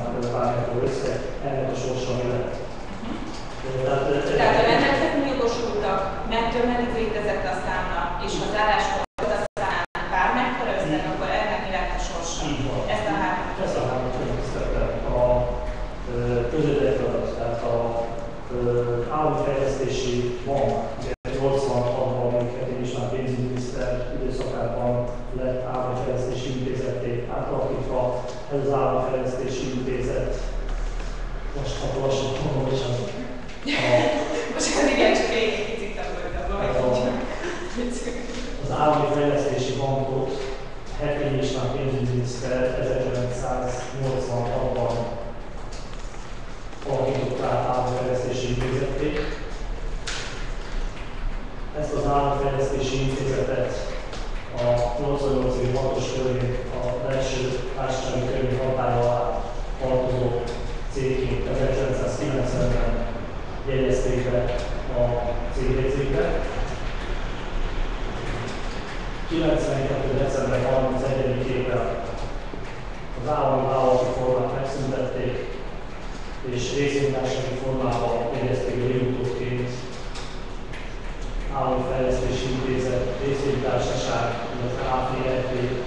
bármikor össze, ennek a sorsa mi lett. Tehát a rendelkezni jogosultak, mettől meddig létezett a számla, és ha záráskor a szám bár mekkora összeg, akkor ennek mi lett a sorsa? Így van. Ezt a hármat. Ezt a hármat következtettem. A közödefeladat, tehát az állami fejlesztési bank, 86-ban még Heti István pénzügyminiszter időszakában lett állami fejlesztési intézetté átalakítva. Ez az állami fejlesztési intézet, most ha lassan mondom, bocsánat. Most igen, csak egy picit tanultam. Az állami fejlesztési bankot Heti István pénzügyminiszter 1986-ban alakított át állami fejlesztési intézetté. Ezt az állami fejlesztési intézetet a 88-6-os törvény, a belső társasági törvény hatálya alá tartozó cégként 1990-ben jegyezték be a cégjegyzékbe. 92. december 31-ével az állami vállalati formát megszüntették, és részvénytársasági formában jegyezték be jogutóként állami fejlesztési intézet, részvénytársaság, illetve AFRT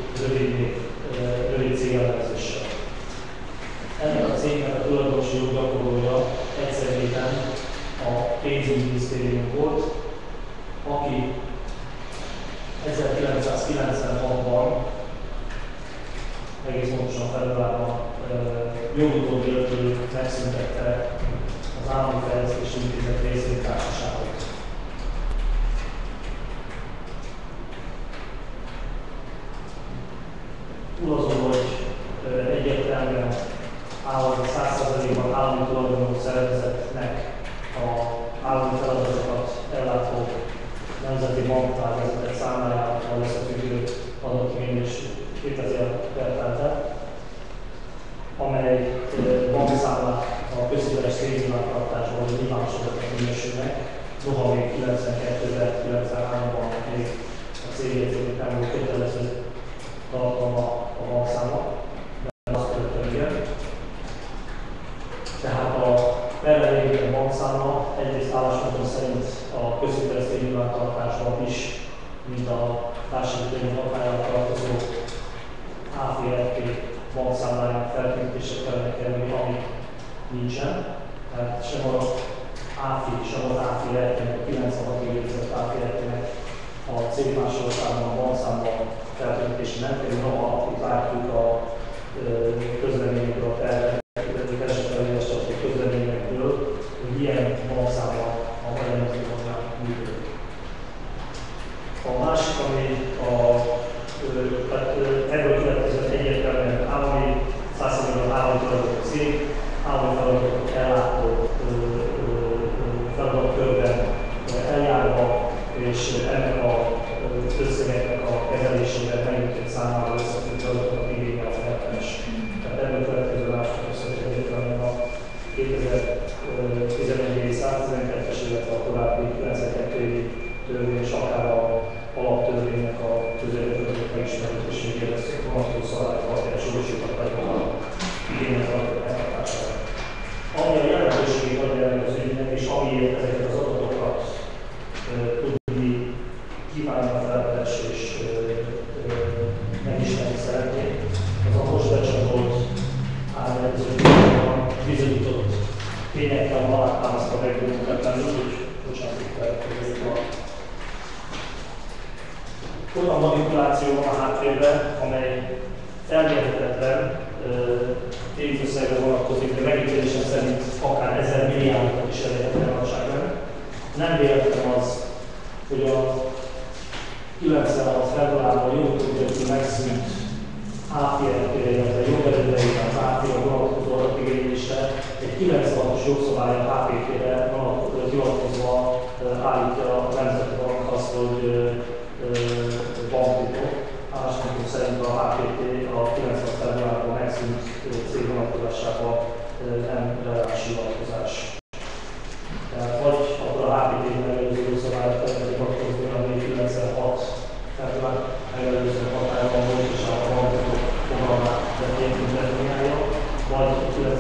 rövid cégelnevezéssel. Ennek a cégnek a tulajdonosi joggyakorlója egyszerűen a pénzügyminisztérium volt, aki 1996-ban, egész pontosan februárban jogutól nélkül megszüntette az állami fejlesztési intézet részvénytársaságot. Túl azon, hogy egyértelműen 100%-ban állami tulajdonú szervezetnek az állami feladatokat ellátó Nemzeti Banknál vezetett számájával összefüggő adatkén és 2000 perteltet, amely bankszámlák a közhiteles pénznyilvántartásban vagy nyilvánosodottak minősülnek, noha még 92-ben, 93-ban még a cégjegyzéknek nem volt kötelező tartalma a bankszámnak, de azt követően igen. Tehát a perlelényében bankszámla egyrészt állásponton szerint a közhiteles pénznyilvántartásban is, mint a társadalmi törvény hatályára tartozó AFRT bankszámlájának feltüntése kellene kerülni, ami nincsen. Tehát sem az AFI, sem az AFRT-nek, a 96-ig létezett AFRT-nek a cégmásolásában, a bankszámban feltüntése nem kerül, noha itt látjuk a közleményekből, a kereskedelmi közleményekből, hogy ilyen bankszámla a Magyar Nemzeti Banknál működik. A másik, ami ebből következően egyértelműen állami, 100%-ban állami tulajdonú cég, állami feladatokat ellátó feladatkörben eljárva, és ennek az összegeknek a kezelésében megjutott számára összefüggő adatokat igényel a feltelés. Tehát ebből következő álláspontok szerint egyértelműen a 2011-i 112-es, illetve a korábbi 92 évi törvény és akár a alaptörvénynek a közérdekű megismertetésére vonatkozó szabályokat és jogosított vagyok a igénynek a eltartására. Ami a jelentőségét adja ennek az ügynek, és amiért ezeket az adatokat tudni kívánja a felvetés és megismerni szeretnék, az a most becsatolt állományozókban bizonyított tényekkel alátámasztva megbízottak lenni, hogy bocsánat, itt következik van. Olyan manipuláció van a háttérben, amely elmérhetetlen pénzösszegre vonatkozik, de megítélésem szerint akár 1000 milliárdot is elérhetne a nagyságban. Nem véletlen az, hogy a 96. februárban jogutól megszűnt AFRT, illetve jogerődeire az AFRT-re vonatkozó adatigénylése egy 96-os jogszabály a HPT-re hivatkozva állítja a Nemzeti Bank azt, hogy banktitok. Álláspontunk szerint a HPT a 96. februárban megszűnt cég vonatkozásában nem releváns hivatkozás. Tehát vagy akkor a HPT megelőző jogszabályt kellene hivatkozni, ami 96 február megelőző hatályban volt, és a banktitok fogalmát definiálja, vagy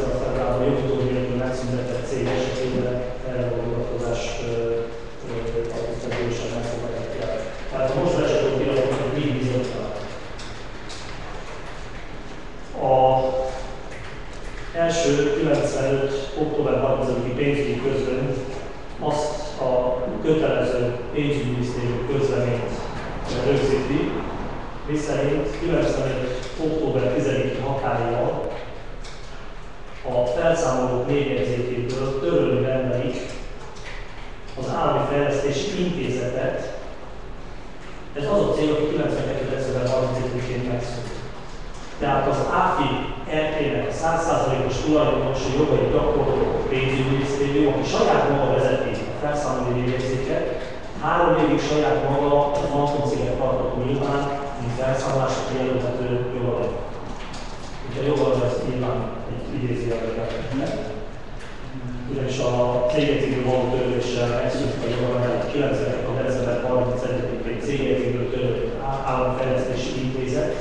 pénzügyi közlönyt, azt a kötelező pénzügyminisztérium közleményt rögzíti, miszerint 95. október 10-i határival a felszámolók névjegyzékéből törölni rendelik az Állami Fejlesztési Intézetet. Ez az a cél, aki 92. december 31-én megszűnt. Tehát az AFI RT-nek a 100%-os tulajdonosi jogai gyakorló pénzügyminisztérium, aki saját maga vezeti a felszámoló névjegyzéket, 3 évig saját maga a fantomcéget tartott nyilván, mint felszámolásra kijelölhető jogalap. Úgyhogy a jogalap ez nyilván egy idézőjelben. Ugyanis a cégjegyzékből való törléssel megszűnt a jogalap, 90. december 31-én cégjegyzékből törött Államfejlesztési Intézet.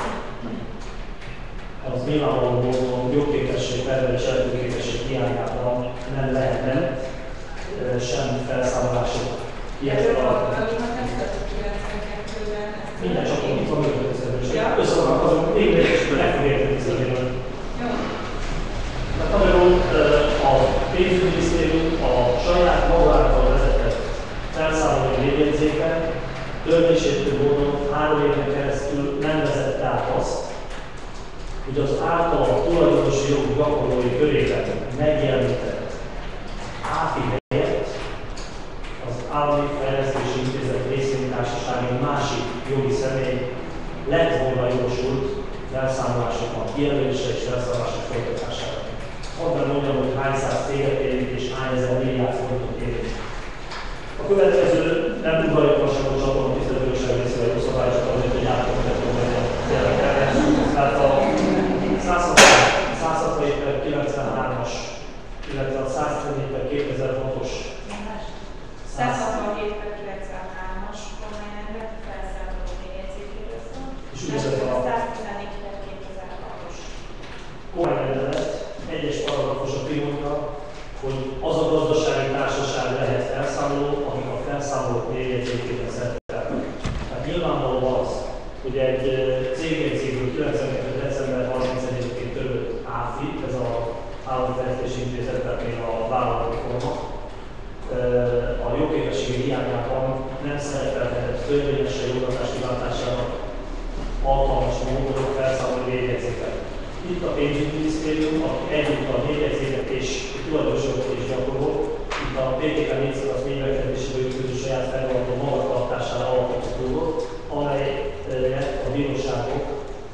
Az nyilvánvaló módon jogképesség, felelős eltőképesség hiányában nem lehetne sem felszámolások illetve a... Minden csak itt van mögött összeadnak még és meg fog érteni szerintem. Tehát magyarul a pénzügyminisztérium a saját maga által vezetett felszámolói névjegyzéken törvénysértő módon 3 éven keresztül nem vezette át azt, hogy az által tulajdonosi jogok gyakorlói körében megjelenített AFI helyett az Állami Fejlesztési Intézet részvénytársaság egy másik jogi személy lett volna jogosult felszámolásoknak kijelölése és felszámolások folytatására. Abban mondjam, hogy hány száz céget érint és hány ezer milliárd forintot érint. A következő nem udvariatlanságot csatolom tisztelőség részével a jogszabályokat azért, hogy átkontettem meg a tényleg. Tehát a 167/93-as, illetve a 114/2006-os 167/93-as kormányrendelet felszámoló névjegyzékéről szól, és a 114/2006-os kormányrendelet egyes paragrafusa kimondja, hogy az a gazdasági társaság lehet felszámoló, akik a felszámolók névjegyzékében szerepelnek. Tehát nyilvánvaló az, hogy egy cégjegyzékből 92. december 31-én törött AFI, ez az Állami Fejlesztési Intézet, tehát még a vállalatforma, a jogképességi hiányában nem szerepelhetett törvényesen jogatás kilátásának alkalmas módon felszámoló névjegyzéket. Itt a pénzügyminisztérium, aki együtt a névjegyzéket és tulajdonosokat is gyakorol, itt a PTK 404 bekezdéséből ütköző saját felvallaló magatartására alapított dolgot, amelyet a bíróságok,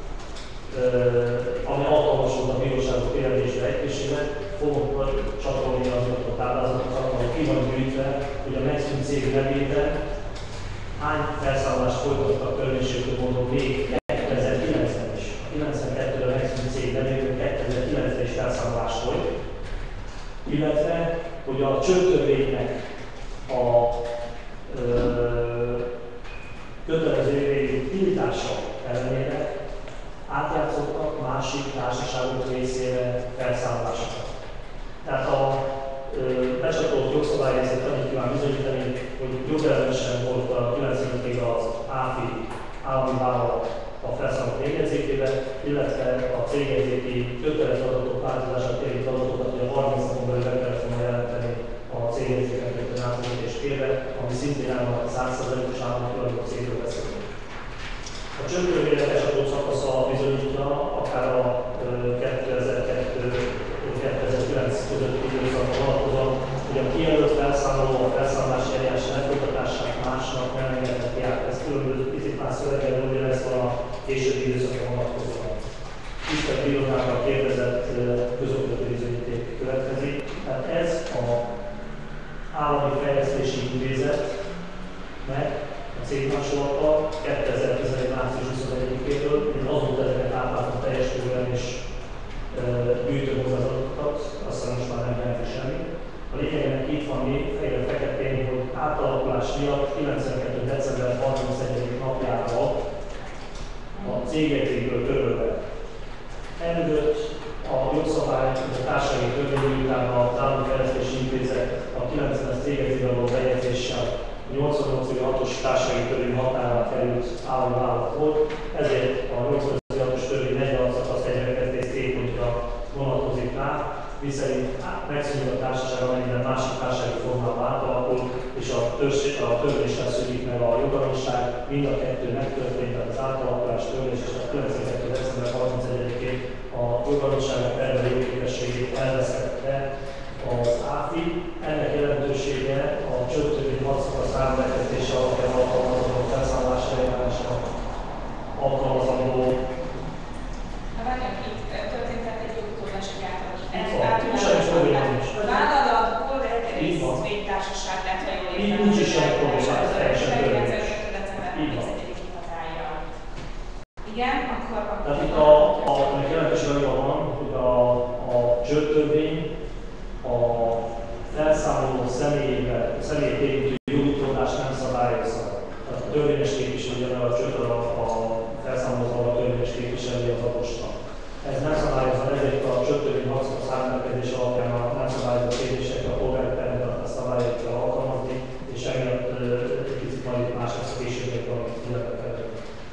ami alkalmas volt a bíróságok érvelésre egységet, fogok csatolni azokat a táblázatokat, ahol ki van gyűjtve, hogy a megszűnt cég nevében hány felszámolást folytattak törvénysértő módon még 2009-ben is. A 92-ben megszűnt cég nevében 2009-ben is felszámolás volt, illetve hogy a csőtörvénynek a kötelező érvényű tiltása ellenére átjátszottak másik társaságok részére felszámolásokat. Tehát a becsatolt jogszabályrészet annyit kíván bizonyítani, hogy jogellenesen volt a 95-ig az AFI állami vállalat a felszámoló névjegyzékében, illetve a cégjegyzéki kötelező adatok változását érint adatokat, hogy a 30 napon belül be kellett volna jelenteni a cégjegyzéken kötő átvezetés kérve, ami szintén állnak a 100%-os állami tulajdonú cégről beszélünk. A csőtörvényre becsatolt szakasza bizonyítja, akár a 2002-2009 közötti időszakra vonatkozóan, hogy a kijelölt felszámoló a felszámolási eljárás lefolytatását másnak nem engedheti át. Ez különböző picit már szöveggel ugyanez van a későbbi időszakra vonatkozóan. Tisztelt bírósággal kérdezett közoktató bizonyíték következik. Tehát ez az Állami Fejlesztési Intézetnek a cégmásolata 2011. március 21-től, én azóta ezeket átláttam teljes körülön és gyűjtöm hozzá az adatokat, aztán most már nem lehet semmi. A lényegnek itt van még fehér-feketén, hogy átalakulás miatt 92. december 31. napjával a cégjegyzékből törölve. Emögött a jogszabály, a társasági törvény után az Állami Fejlesztési Intézet a 90-es cégjegyzékben való bejegyzéssel a 88-os társasági törvény határára került állami vállalat volt, ezért a 88-os törvény 46 szakasz 1. bekezdés C-pontja vonatkozik rá, miszerint megszűnik a társaság, amennyiben másik társasági formában átalakul, és a törléssel szűnik meg a jogalosság, mind a kettő megtörtént, tehát az átalakulás, törlés és a 92. december 31-én a jogalosságnak termelő jogképességét elvesztette az ÁFI. Ennek jelentősége a csökkentő 6 szakasz számbekötése alapján alkalmazandó felszámolási eljárásra alkalmazandó. Történt egy jogutódási vállalat, részvénytársaság lett, ha jól így nincs is semmi probléma, ez teljesen törvényes. Igen, akkor... Tehát itt a jelentősége van, hogy a csődtörvény a felszámoló személyét érintő jogutódást nem szabályozza. Tehát a törvényes képviselő, a csőd a felszámolózóval a törvényes képviselő az adósnak. Ez nem szabályozza, ezért a csődtörvény 6 szakasz átmenkedés alapján a nem szabályozott kérdésekre a polgári permetett szabályok kell alkalmazni, és emiatt egy picit majd más lesz a későbbiekben, amit illetve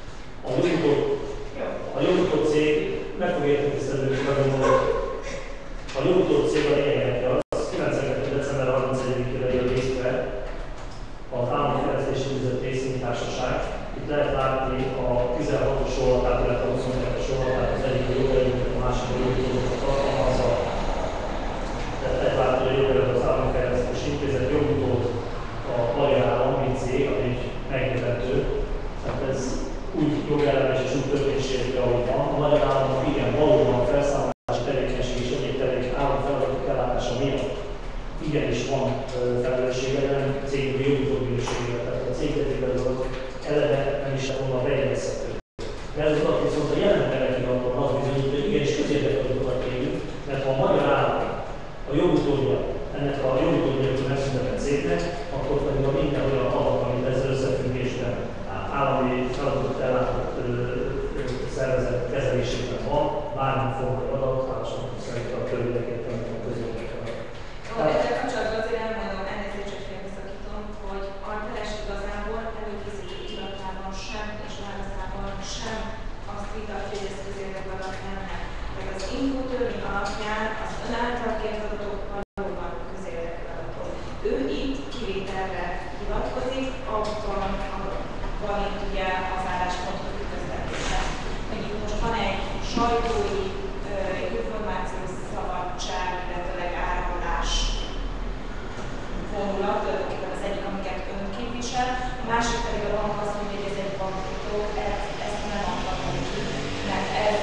a jogutó cég, meg fog érteni tisztelők, a jogutó cég a lényegekre az 92. december 31-ére jön létre az Állami Fejlesztési Intézet Részvénytársaság. Itt lehet látni a 16-os sorlatát, illetve a 22-es sorlatát, az egyik a jogelőket, a másik a jogutókat tartalmazza. Tehát lehet látni, hogy a jogelőket az Állami Fejlesztési Intézet jogutót a Magyar Állam, mint cég, ami egy megnyilventő. Tehát ez úgy jogellenes és úgy törvénysértő, ahogy van. A Magyar Államnak igen, valóban a felszámolási tevékenység és egyéb állami feladatok ellátása miatt igenis van felelőssége, de nem cégű jogutóbíróségre. Tehát a cégvezetőben eleve nem is lett volna bejegyezhető. De ez az adat viszont a jelen perekiraton az bizonyít, hogy igenis közérdekű adatokat kérjük, mert ha a Magyar Állam a jogutódja ennek a jogutódja megszüntetett cégnek, akkor pedig a minden olyan adat, amit ezzel összefüggésben állami feladatot ellátott szervezet kezelésében van, bármi formai adat, álláspontok szerint a törvényeket a közérdekű adat. Ezzel kapcsolatban azért elmondom, elnézést, hogy félbeszakítom, hogy Arteles igazából előkészítő iratában sem és válaszában sem azt vitatja, hogy ez közérdekű adat lenne. Meg az info törvény alapján az ön által kért adatok valóban közérdekű adatok. Ő itt kivételre hivatkozik, abban van itt ugye az álláspontok ütköztetése. Hogy itt most van egy sajtói információs szabadság, illetőleg áramlás vonulat, tulajdonképpen az egyik, amiket ön képvisel, a másik pedig a bank azt mondja, hogy ez egy bankító, ezt nem adhatom ki, mert ez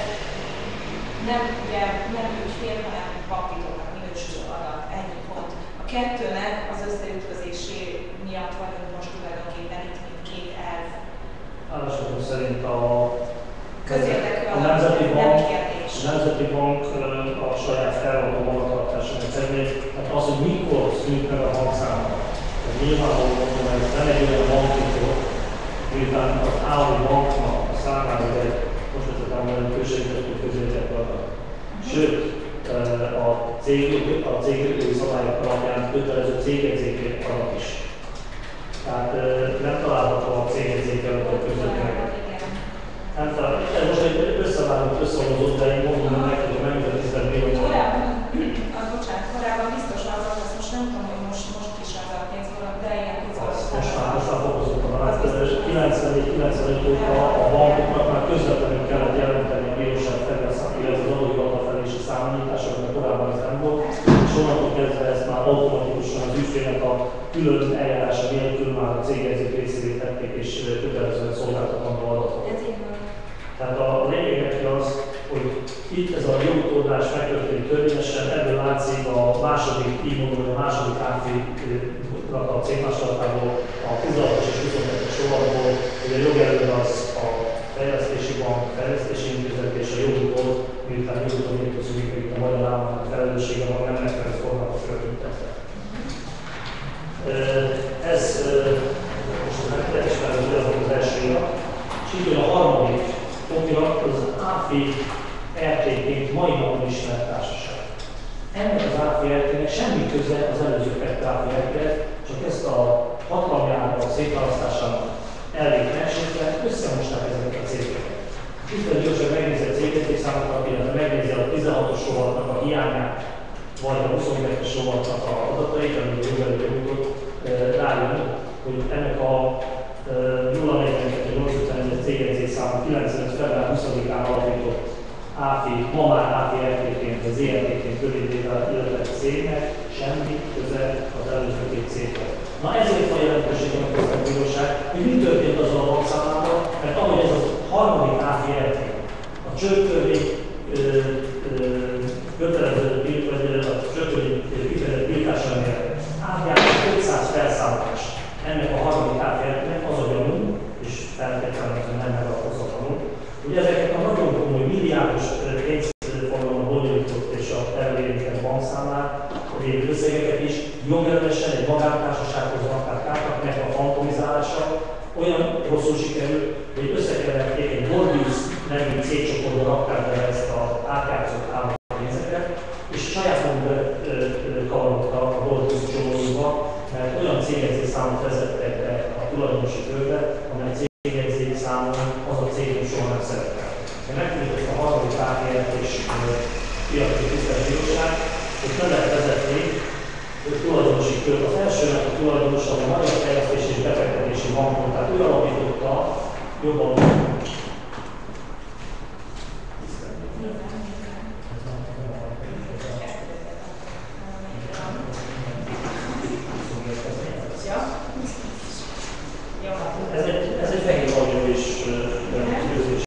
nem ügyfél, hanem bankítónak minősülő adat, ennyi pont. A kettőnek az összeütközésé miatt vagyunk most tulajdonképpen itt, mint két elv. Álláspontok szerint a Nemzeti Bank a saját felvonó magatartásának szerint, tehát az, hogy mikor szűnt meg a bankszámla. Nyilvánvalóan mondom, hogy nem egy olyan bankító, miután az állami banknak a számára egy most vezetem velünk községvető közérdekű adat. Sőt, a cégkötői szabályok alapján kötelező cégjegyzéki adat is. Tehát nem található a cégjegyzéki adatok között meg. Ez most egy összehozott, de én mondom meg, hogy megmutatni tisztelt bírót. Korábban biztos az volt, azt most nem tudom, hogy most is az a pénzvonalat, de ilyen pénzvonalat. Most már fokozottan. Hát 94-95 óta a bankoknak már közvetlenül kellett jelenteni a bíróság felé az adóhivatal felé is a számlanyítások, mert korábban ez nem volt, és onnantól kezdve ezt már automatikusan az ügyfélnek a külön eljárása nélkül már a cégjegyzék részévé tették, és kötelezően szolgáltatandó adatok. Tehát a lényeg neki az, hogy itt ez a jogutódás megtörténik törvényesen, ebből látszik a második, így mondom, hogy a második átfénak a cégmásolatából, a 16-os és 22-es sorokból, hogy a jogelő az a fejlesztési bank, fejlesztési intézet és a jogutód, miután jogutód nélkül szűnik, hogy a Magyar Államnak felelőssége van, nem megfelelő formában feltüntetve. Ez most megismerhető az első irat, és így a harmadik okirat az ÁFI RT-ként mai napon ismert társaság. Ennek az ÁFI RT-nek semmi köze az előző kettő ÁFI RT-hez, csak ezt a hatalmának a szétválasztásának elvét megsértve összemosták ezeket a cégeket. Tisztelt György megnézi a cégvezetőszámokat, illetve megnézi a 16-os soroknak a hiányát, vagy a 22-es rovatnak a adatait, amit jövőre bemutott, rájön, hogy ennek a 042-851 cégjegyzék számú 95. február 20-án alapított AFI, ma már AFI RT-ként, az ERT-ként rövidítve illetett cégnek semmi köze az előző két céghez. Na ezért van jelentőség a köztársaság, hogy mi történt azzal a bankszámlával, mert ahogy ez a harmadik AFI RT, a csődtörvény kötelező kifejezett tiltása miatt átjárni 500 felszámolás ennek a harmadik átjártnek az a gyanú, és feltétlenül nem megalkozhatunk, hogy ezeket a nagyon komoly milliárdos pénzforgalomban bonyolított és a terüléseket bankszámlán lévő összegeket is jogellenesen egy magántársasághoz akár kártaknak a fantomizálása olyan rosszul sikerült, hogy összekeverték egy Gordius nevű cégcsoportban rakták be ezt az átjátszott állami pénzeket, és saját magukba kavarodtak a Gordius csomóba, mert olyan cégjegyzékszámot vezettek be a tulajdonosi körbe, amely cégjegyzékszámon az a cég soha nem szerepel. De megtudjuk ezt a harmadik átért és piaci tisztesbíróság, hogy nem lehet vezetni tulajdonosi kör. Az elsőnek a tulajdonosa a Magyar Fejlesztési és Befektetési Bankon, tehát ő alapította jobban. Ez egy fehér vagyó is győzés.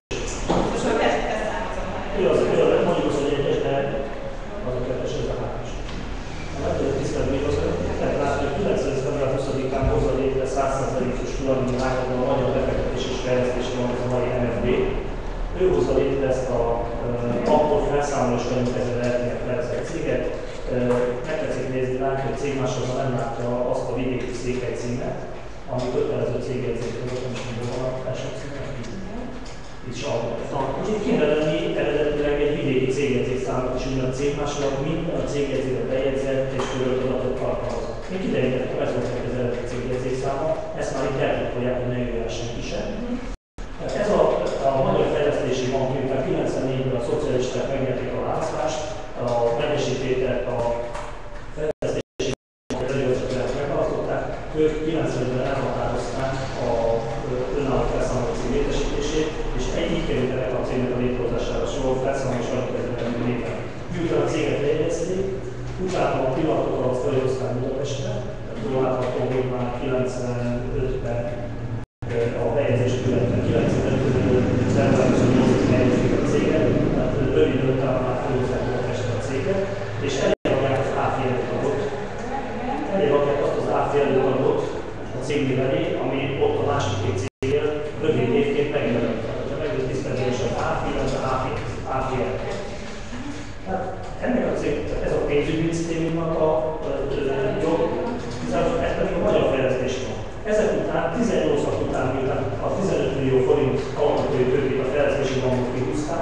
Mondjuk azt, hogy egyes, de az a kettes, ez a hármas. A legtöbb tisztelt bíróság, tehát látjuk, hogy 9. február 20-án hozza létre 100%-os tulajdoni ágazatban a Magyar Befektetési és Fejlesztési Bank, az a mai MFB. Ő hozza létre ezt a bankot felszámolós könyvkezelő eltények felezett céget. Megtetszik nézni, látni, hogy cégmásosan nem látja azt a vidéki székhely címet, ami kötelező cégjegyzékről volt, nem is mondom a társaság címet. Itt sajnáltam. Úgyhogy kéne lenni eredetileg egy vidéki cégjegyzékszámot is minden cégmásolat, minden a cégjegyzékre bejegyzett és törölt adatot alkalmaz. Még kiderítettem, ez volt az eredeti cégjegyzékszáma, ezt már itt eltitkolják, hogy ne jöjjel senki sem. Ez a Magyar Fejlesztési Bank, miután 94-ben a szocialisták megnyerték a választást, a megyesítétet a fejlesztési bankot előzőleg megválasztották, ők 90-ben elhatározták a önálló felszámoló cég létesítését, és így kerültek a cégnek a létrehozására sorol felszámoló és alapkezelően létre. Miután a céget lejegyezték, utána a pillanatok alatt felhozták Budapestre, jól látható, hogy már 95-ben a bejegyzés követően 95-ben elhelyezték a céget, tehát rövid idő után már felhozták Budapestre a céget, és elérják az AFI előadót. Elérják azt az AFI előadót a cég elé, ami ott a másik két cégnél rövid évként megjelent. Ha megjelent tisztelősen AFI, az AFI. Tehát ennek a cég, ez a pénzügyminisztériumnak a jobb, ez pedig a Magyar Fejlesztési Bank. Ezek után, 18 nap után, miután a 15 millió forint alapvetői tőkét a Fejlesztési Bankot kihúzták,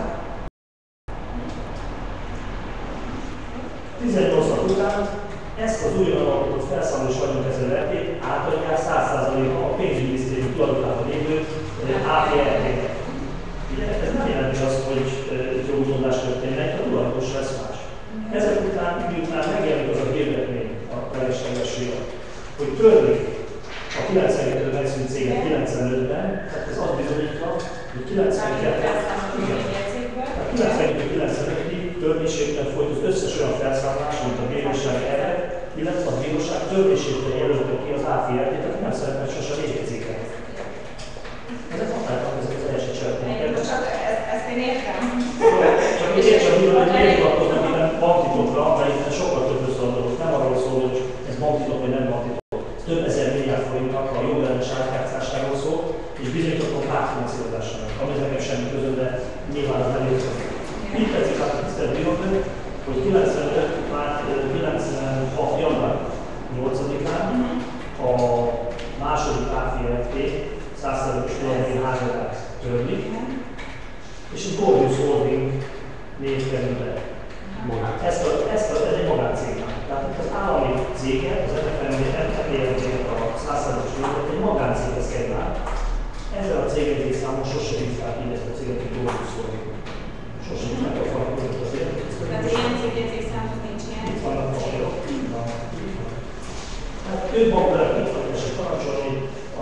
18 nap után ezt az újonnan alapított felszámolós vagyonkezelőt átadják 100%-ban a pénzügyminisztérium tulajdonában lévő AFR-nek. Ez nem jelenti azt, hogy jogutondás történnek, a tulajdonos lesz más. Ezek után, miután megjelenik az a hirdetmény a feleslegességre, hogy törlik a 92-ben megszűnt céget 95-ben, tehát ez azt bizonyítva, hogy 92-95-ig törvénységben folyt az összes olyan felszámolás, amit a bíróság ered, illetve a bíróság törvénységben jelölte ki az AFI-t, aki nem szeretne sose létjegyzéket. Ezek határtak ezek az első cselekmények. Ezt én értem. Csak így értsem, hogy miért tartoznak minden banktitokra, mert itt sokkal több összeadódott. Nem arról szól, hogy ez banktitok vagy nem banktitok. Több ezer milliárd forintnak a jogellenes átjátszásáról szól, és bizonyítottak pártfinanszírozásának, ami nekem semmi közön, de nyilván az először. Így tetszik át a tisztelt bírónő, hogy 96. január 8-án a második AFI-RT 100%-os tulajdoni hányadát törlik, és a Gordius Holding név kerül be. Ez egy magáncég. Tehát az állami céget, az FMD-nek a 100%-os tulajdonát egy magáncéghez kerül át. Ezzel a cégjegyzékszámon sose hívták így ezt a céget, hogy Gordius Holding. Sose hívták a falakot azért. Tehát ilyen cégjegyzékszámot nincs ilyen? Itt vannak több bankok itt van, és parancsolni a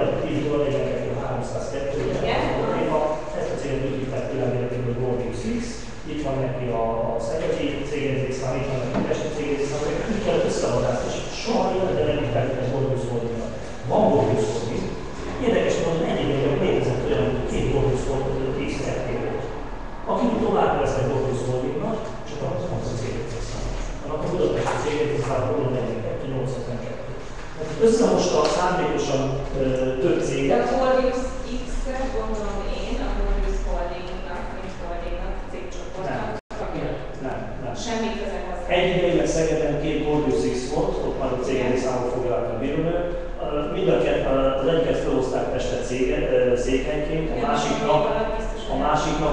0,10-302, ezt a céget úgy hívták világéletében, hogy Gordius X, itt van neki a Szegedi cégjegyzékszám, itt van neki a Pesti cégjegyzékszám, hogy így kell összeadást, és soha életben nem hívták ezt Gordius Holdingnak. Van Gordius Holding, érdekes módon ennyi még létezett olyan két Gordius X2 volt. Aki tovább vesznek Gordius Holdingnak, csak az a cégjegyzékszám. Annak a budapesti cégjegyzékszám 042-852. Összemosta szándékosan több céget. De a Gordius X-et gondolom én a Gordius Holdingnak, mint Holdingnak cégcsoportnak. Nem. Semmi köze hozzá. Egy idejében Szegeden két Gordius X volt, ott már a cégek számok foglalták a bírónő. Mind a kettő, az egyiket felhozták Pestet székhelyként, a másiknak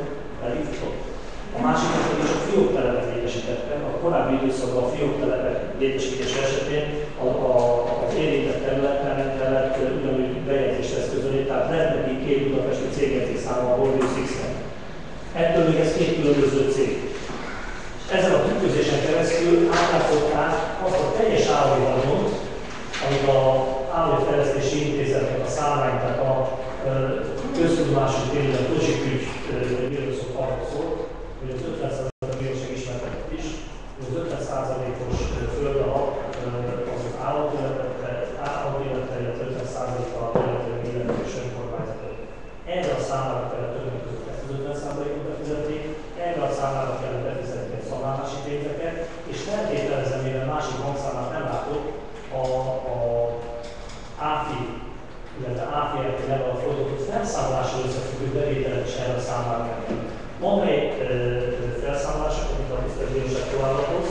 pedig csak fióktelepet létesítettek. A korábbi időszakban a fióktelepek létesítése esetén az érintett területen kellett ugyanúgy bejegyzést eszközölni, tehát lett neki két budapesti cégjegyzékszáma a Gordius X-nek. Ettől még ez két különböző cég. Ezen a tükrözésen keresztül átlátszották azt a teljes állami vagyont, amit az Állami Fejlesztési Intézetnek a számány, tehát a köztudomású tényleg a Kozsik-ügyről arról szólt, hogy az 50% bíróság ismertetett is, hogy az 50%-os földalap az államilletve, illetve 50%-a a területően illetős önkormányzatok. Erre a számára kellett többek között ezt az 50%-ot befizetni, erre a számára kellett befizetni a szanálási pénzeket, és feltételezem, mivel másik bankszámát nem látott, a AFI, illetve AFI-RT neve a folytatott felszámolással összefüggő bevételet is erre a számára kell. Van egy felszámolások, amit a tisztelbíróság továbbhoz,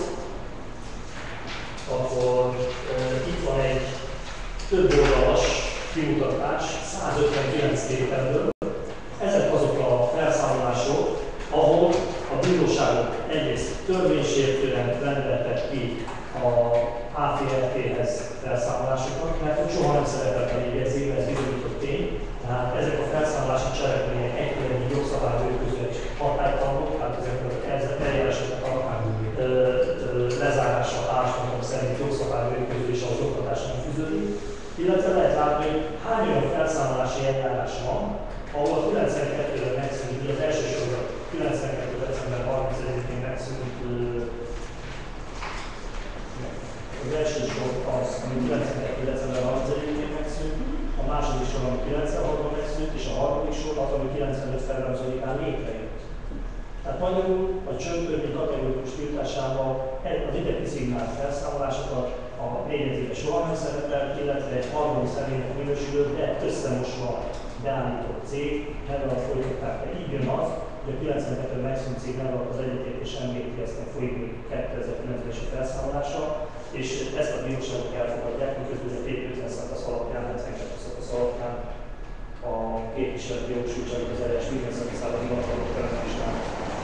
akkor itt van egy több oldalas kimutatás 159 tételből. Ezek azok a felszámolások, ahol a bíróságok egyrészt törvénysértően rendeltek ki a AFI-RT-hez felszámolásokat, mert ott soha nem szerepelt a jegyzékben, ez bizonyított tény. Tehát ezek a felszámolási cselekmények egyébként jogszabályok között hatálytalanok, tehát ezek eljárásoknak a lezárása álláspontok szerint jogszabályok közül is az oktatásra nem fűződik. Illetve lehet látni, hogy hány olyan felszámolási eljárás van, ahol a 92-ben megszűnt, az első sorban 92. december 31-én megszűnt, az első sor az, ami 92. december 31-én megszűnt, a második sor, ami 96-ban megszűnt, és a harmadik sor az, ami 95. február 5-án létrejött. Tehát magyarul a csöndtörvény kategórikus tiltásával az ide kiszignált felszámolásokat a négyedikes soha nem szerepelt, illetve egy harmadik személynek minősülő, de összemosva beállított cég neve alatt folytatták be. Így jön az, hogy a 92. megszűnt cég neve alatt az egyetértés MBTS-nek folyik még 2009-es felszámolása, és ezt a bíróságok elfogadják, miközben a P50 szakasz alapján, 72 szakasz alapján a képviseleti jogosúlytságok az eljárás minden szakaszában hivatalos felvizsgálnak.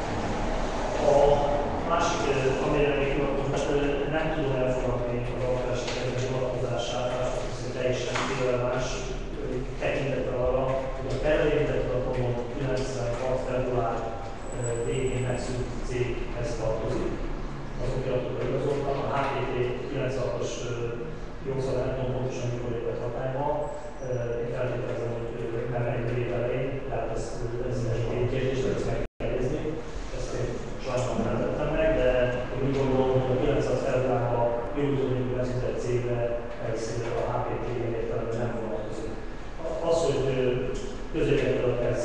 A másik, amire még nem tudom elfogadni az alaptársadalmi vonatkozását, hiszen teljesen irreleváns tekintettel arra, hogy a területet a 96. február végén megszűnt céghez tartozik. Azok iratokkal igazoltam, a HTT 96-os jogszabály nem tudom pontosan mikor lépett hatályba. Én feltételezem, hogy nem egy év elején, tehát ez egy kérdés, de ezt meg kell nézni. Ezt én sajnálom nem tettem meg, de én úgy gondolom, hogy a 96. februárban jogszabályok megszűntett cégre ez a HTT-én értelemben nem vonatkozik. Az, hogy közérdekűleg ez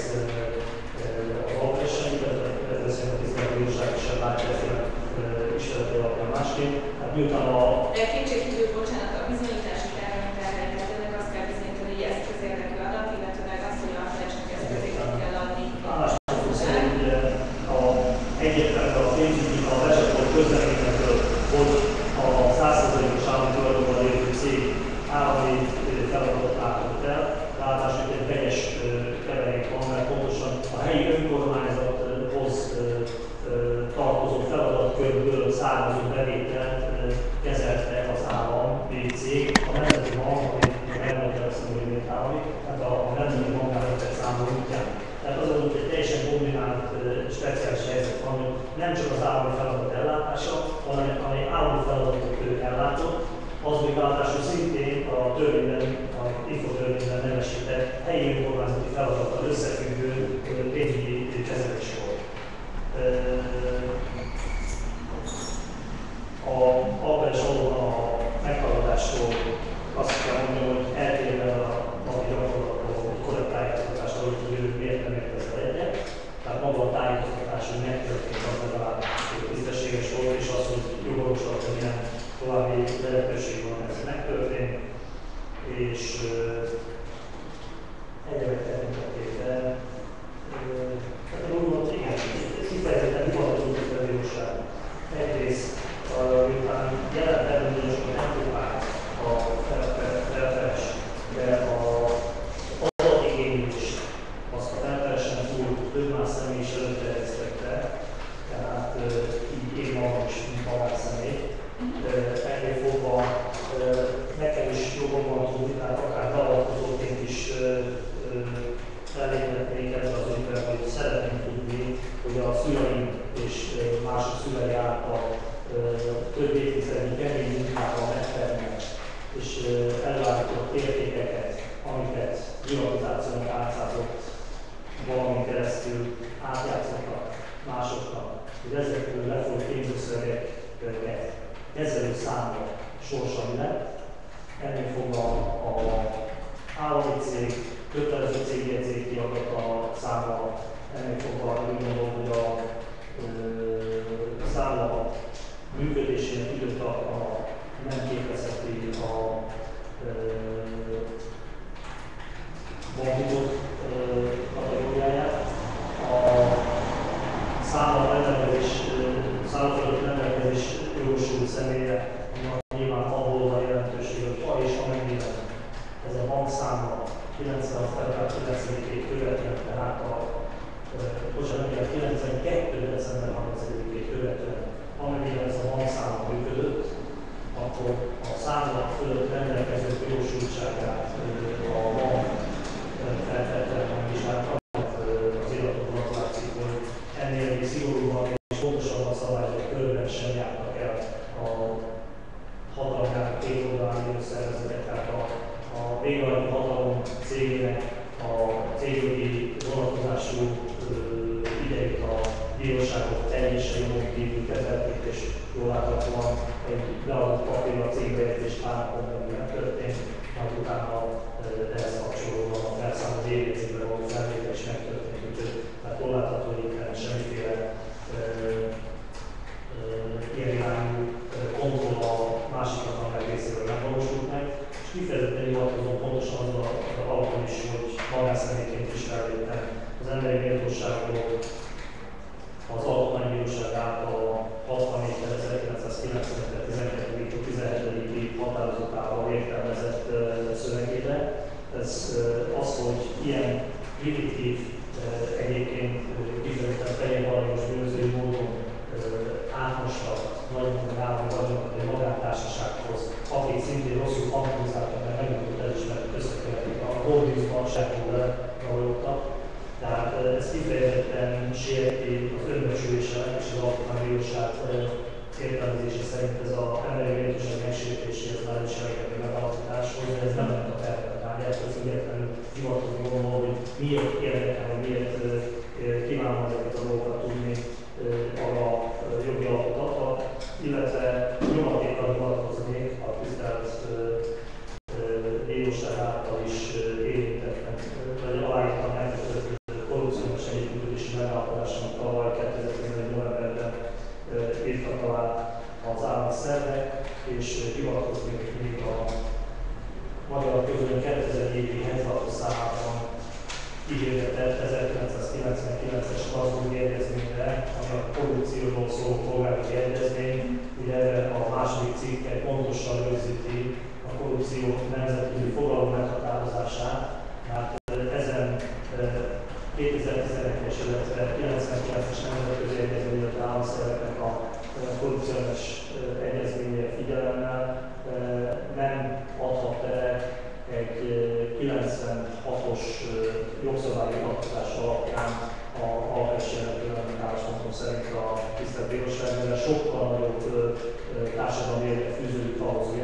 az alapverseny, ez a tisztelt bíróság sem látja ezt ismeretei alapján másként. Hát miután a... De kétségkívül, bocsánat, a bizonyítási terveiket, ennek azt kell bizonyítani, hogy ez közérdekű adat, illetőleg azt, hogy a felesnek ezt közérdekű kell adni. Álláspontunk szerint egyértelműen a pénzügyi, a vezető közleményekről, hogy a 100%-os állami tulajdonban lévő cég állami feladatot látott el, ráadásul egy teljes keverék van, mert pontosan a helyi önkormányzathoz tartozó feladatkörből származó bevételt kezelte az Az még ráadásul szintén a törvényben, a infotörvényben nevesített helyi önkormányzati feladattal összefüggő pénzügyi kezelés volt. Abban is valóban a meghallgatástól azt kell mondani, hogy eltérve a napi gyakorlattól, hogy korrekt tájékoztatást adott, hogy ő miért nem ért ezzel egyet. Tehát maga a tájékoztatás, hogy megtörtént, az legalább tisztességes volt, és az, hogy jogorvoslat, hogy ilyen további lehetőség van, ez megtörtént, és egyebek tekintetében. Tehát úgy mondom, igen, kifejezetten hivatkozunk a bíróság. Egyrészt, miután jelen természetesen nem tudták a felperes, de az adatigénylést azt a felperesen túl több más személy is előterjesztette, tehát így én magam is, mint magánszemély. Ennél fogva nekem is jogom van tudni, tehát akár beavatkozóként is elégednék ezzel az ügyben, hogy szeretném tudni, hogy a szüleim és mások szülei által több évtizednyi kemény munkával megtermelt és előállított értékeket, amiket privatizációnak átszázott valamin keresztül átjátszottak másoknak, hogy ezekből lefolyt pénzösszegeket kezelő számra sorsa lett. Ennél fogva a állami cég, kötelező cégjegyzéki adata számla, ennél fogva úgy gondolom, hogy a számla működésének időtartama nem képezheti a banktitok kategóriáját. A számla fölött rendelkezés jogosult személye, nyilván abból van jelentőség, hogy ha és amennyiben ez a bankszámla 96. február 9-ét követően, tehát bocsánat, 92. december 31-ét követően, amennyiben ez a bankszámla működött, akkor a számla fölött rendelkező jogosultságát a bank feltétlenül megvizsgálta. Az iratokban látszik, hogy ennél még szigorúban és pontosabban szabályozott körben sem jártak el a hatalmának két oldalán szervezetek, tehát a végrehajtó hatalom cégének a cégjogi vonatkozású idejét a bíróságok teljesen jogon kívül kezelték, és jól láthatóan egy beadott papír a cégbejegyzés párnapon belül megtörtént, majd utána ehhez kapcsolódóan a felszámolt évjegyzékben való felvétel is megtörtént, úgyhogy hát jól látható, hogy itt semmiféle ilyen irányú kontroll a másik hatalmák részéről nem valósult meg, és kifejezetten hivatkozom pontosan azon az alapon is, hogy magánszemélyként is felléptem az emberi méltóságról az Alkotmánybíróság által a 64.1995-17. határozatával értelmezett szövegében. Ez az, hogy ilyen primitív, egyébként kifejezetten fején valós bűnözői módon átmostak nagyokat állami vagyonokat egy magántársasághoz, akik szintén rosszul fantomizáltak, mert megmondott elismert összekövetik a Gordiusban sehol legaljogtak. Tehát ez kifejezetten sérti az önbecsüléssel és az Alkotmánybíróság értelmezése szerint ez az emberi méltóság megsértéséhez már is elkerül megalapításhoz, de ez nem lett a tervek tárgyát, ez függetlenül hivatkozni gondolom, hogy miért érdekel, hogy miért kívánom ezeket a dolgokat tudni arra jogi alapot adva, illetve nyomatékkal hivatkoznék a tisztelt bíróság által is érintettek, vagy aláírtam megkötött korrupciós együttműködési megállapodásának tavaly 2011. novemberben írtak alá az állami szervek, és hivatkoznék még a Magyar Közöny 2000 évi hegylatos számában ígéretett 1999-es Strasbourgi egyezményre, ami a korrupcióról szóló polgári egyezmény. Ugye a második cikk pontosan rögzíti a korrupció nemzetközi fogalom meghatározását, mert ezen 2011-es, illetve 99-es nemzetközi egyezmény, illetve államszerveknek a korrupciós egyezménye figyelemmel nem adhat teret egy 96-os jogszabályi alkotás alapján a alkalmas jelentően álláspontom szerint a tisztelt bíróság, mivel sokkal nagyobb társadalmi érvek fűződik ahhoz, hogy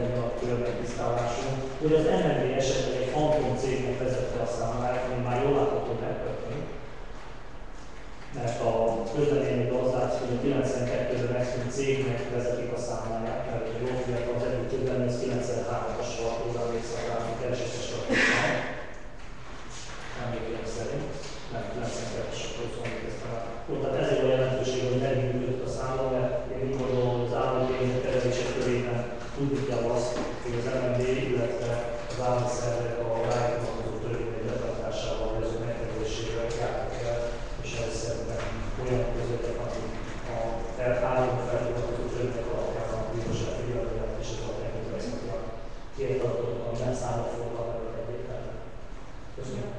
körben tisztálású, hogy az MNB esetleg egy fantom cégnek vezette a számláját, ami már jól látható megtörtént. Mert a közleményekből az látszik, hogy a 92-ben megszűnt cégnek vezetik a számláját, mert a jól fiatal az egyik közlemény, az 93-as volt, hozzá visszatállni kereséses statisztán. Emlékeim szerint, nem 92-es a közlemény. Tehát ezért a jelentőség, hogy megműködött a számla, mert én úgy gondolom, hogy az állami pénzek kezelések körében tudni kell azt, hogy az MNB, illetve az állami szervek a rájuk vonatkozó törvények betartásával, vagy azok megkerülésével járnak el, és ez szerintem olyan közöttek, akik a három felvonatkozó törvények alapján a bíróság figyelmet és az alapján ezeket a két adatot, ami nem számol fognak meg egyértelműen. Köszönöm.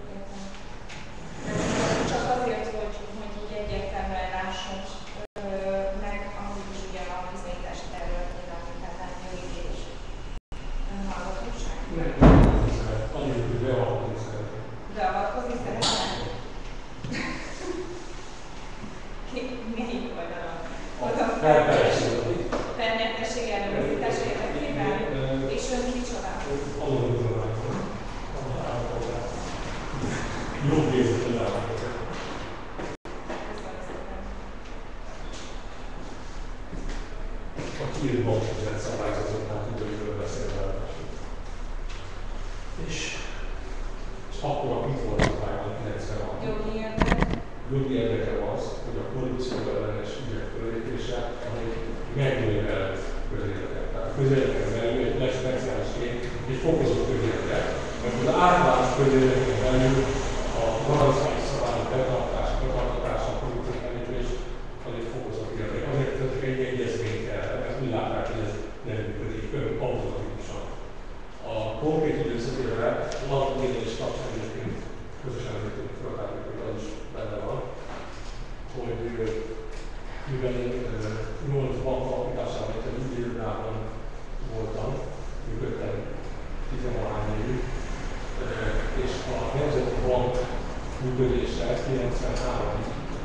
Csak azért, hogy így egyértelműen lássunk meg, amúgy is ugye a bizonyítási területén, tehát nem jogi és hallgatóság. Annyit, hogy beavatkozni szeretnék. Beavatkozni szeretnék? Melyik oldalon? Felnyertesség előmozdítás érdekében? És ön kicsoda? Jó végzetlen állapot. A kiírt bankrendszer szabályozatnál időről beszélve. És akkor a mit volt a pályán 96? Jogi érdeke az, hogy a korrupció ellenes ügyek fölépése, ami megnővel közérdeket. Tehát a közérdeken belül egy speciálisként egy fokozott közérdek, mert az általános közérdeken belül a garanciális szabályok betartása, a korrupció ellenőrzés az egy fokozott érdek. Azért tettek egy egyezményt erre, mert úgy látták, hogy ez nem működik automatikusan. A konkrét időszakére alapvédelés kapcsán egyébként közösen vezetünk feladatot, hogy az is benne van, hogy mivel én 8 bank alapításában, egy ügyvédában voltam, működtem 13 évig, és a Nemzeti Bank működése 93-ig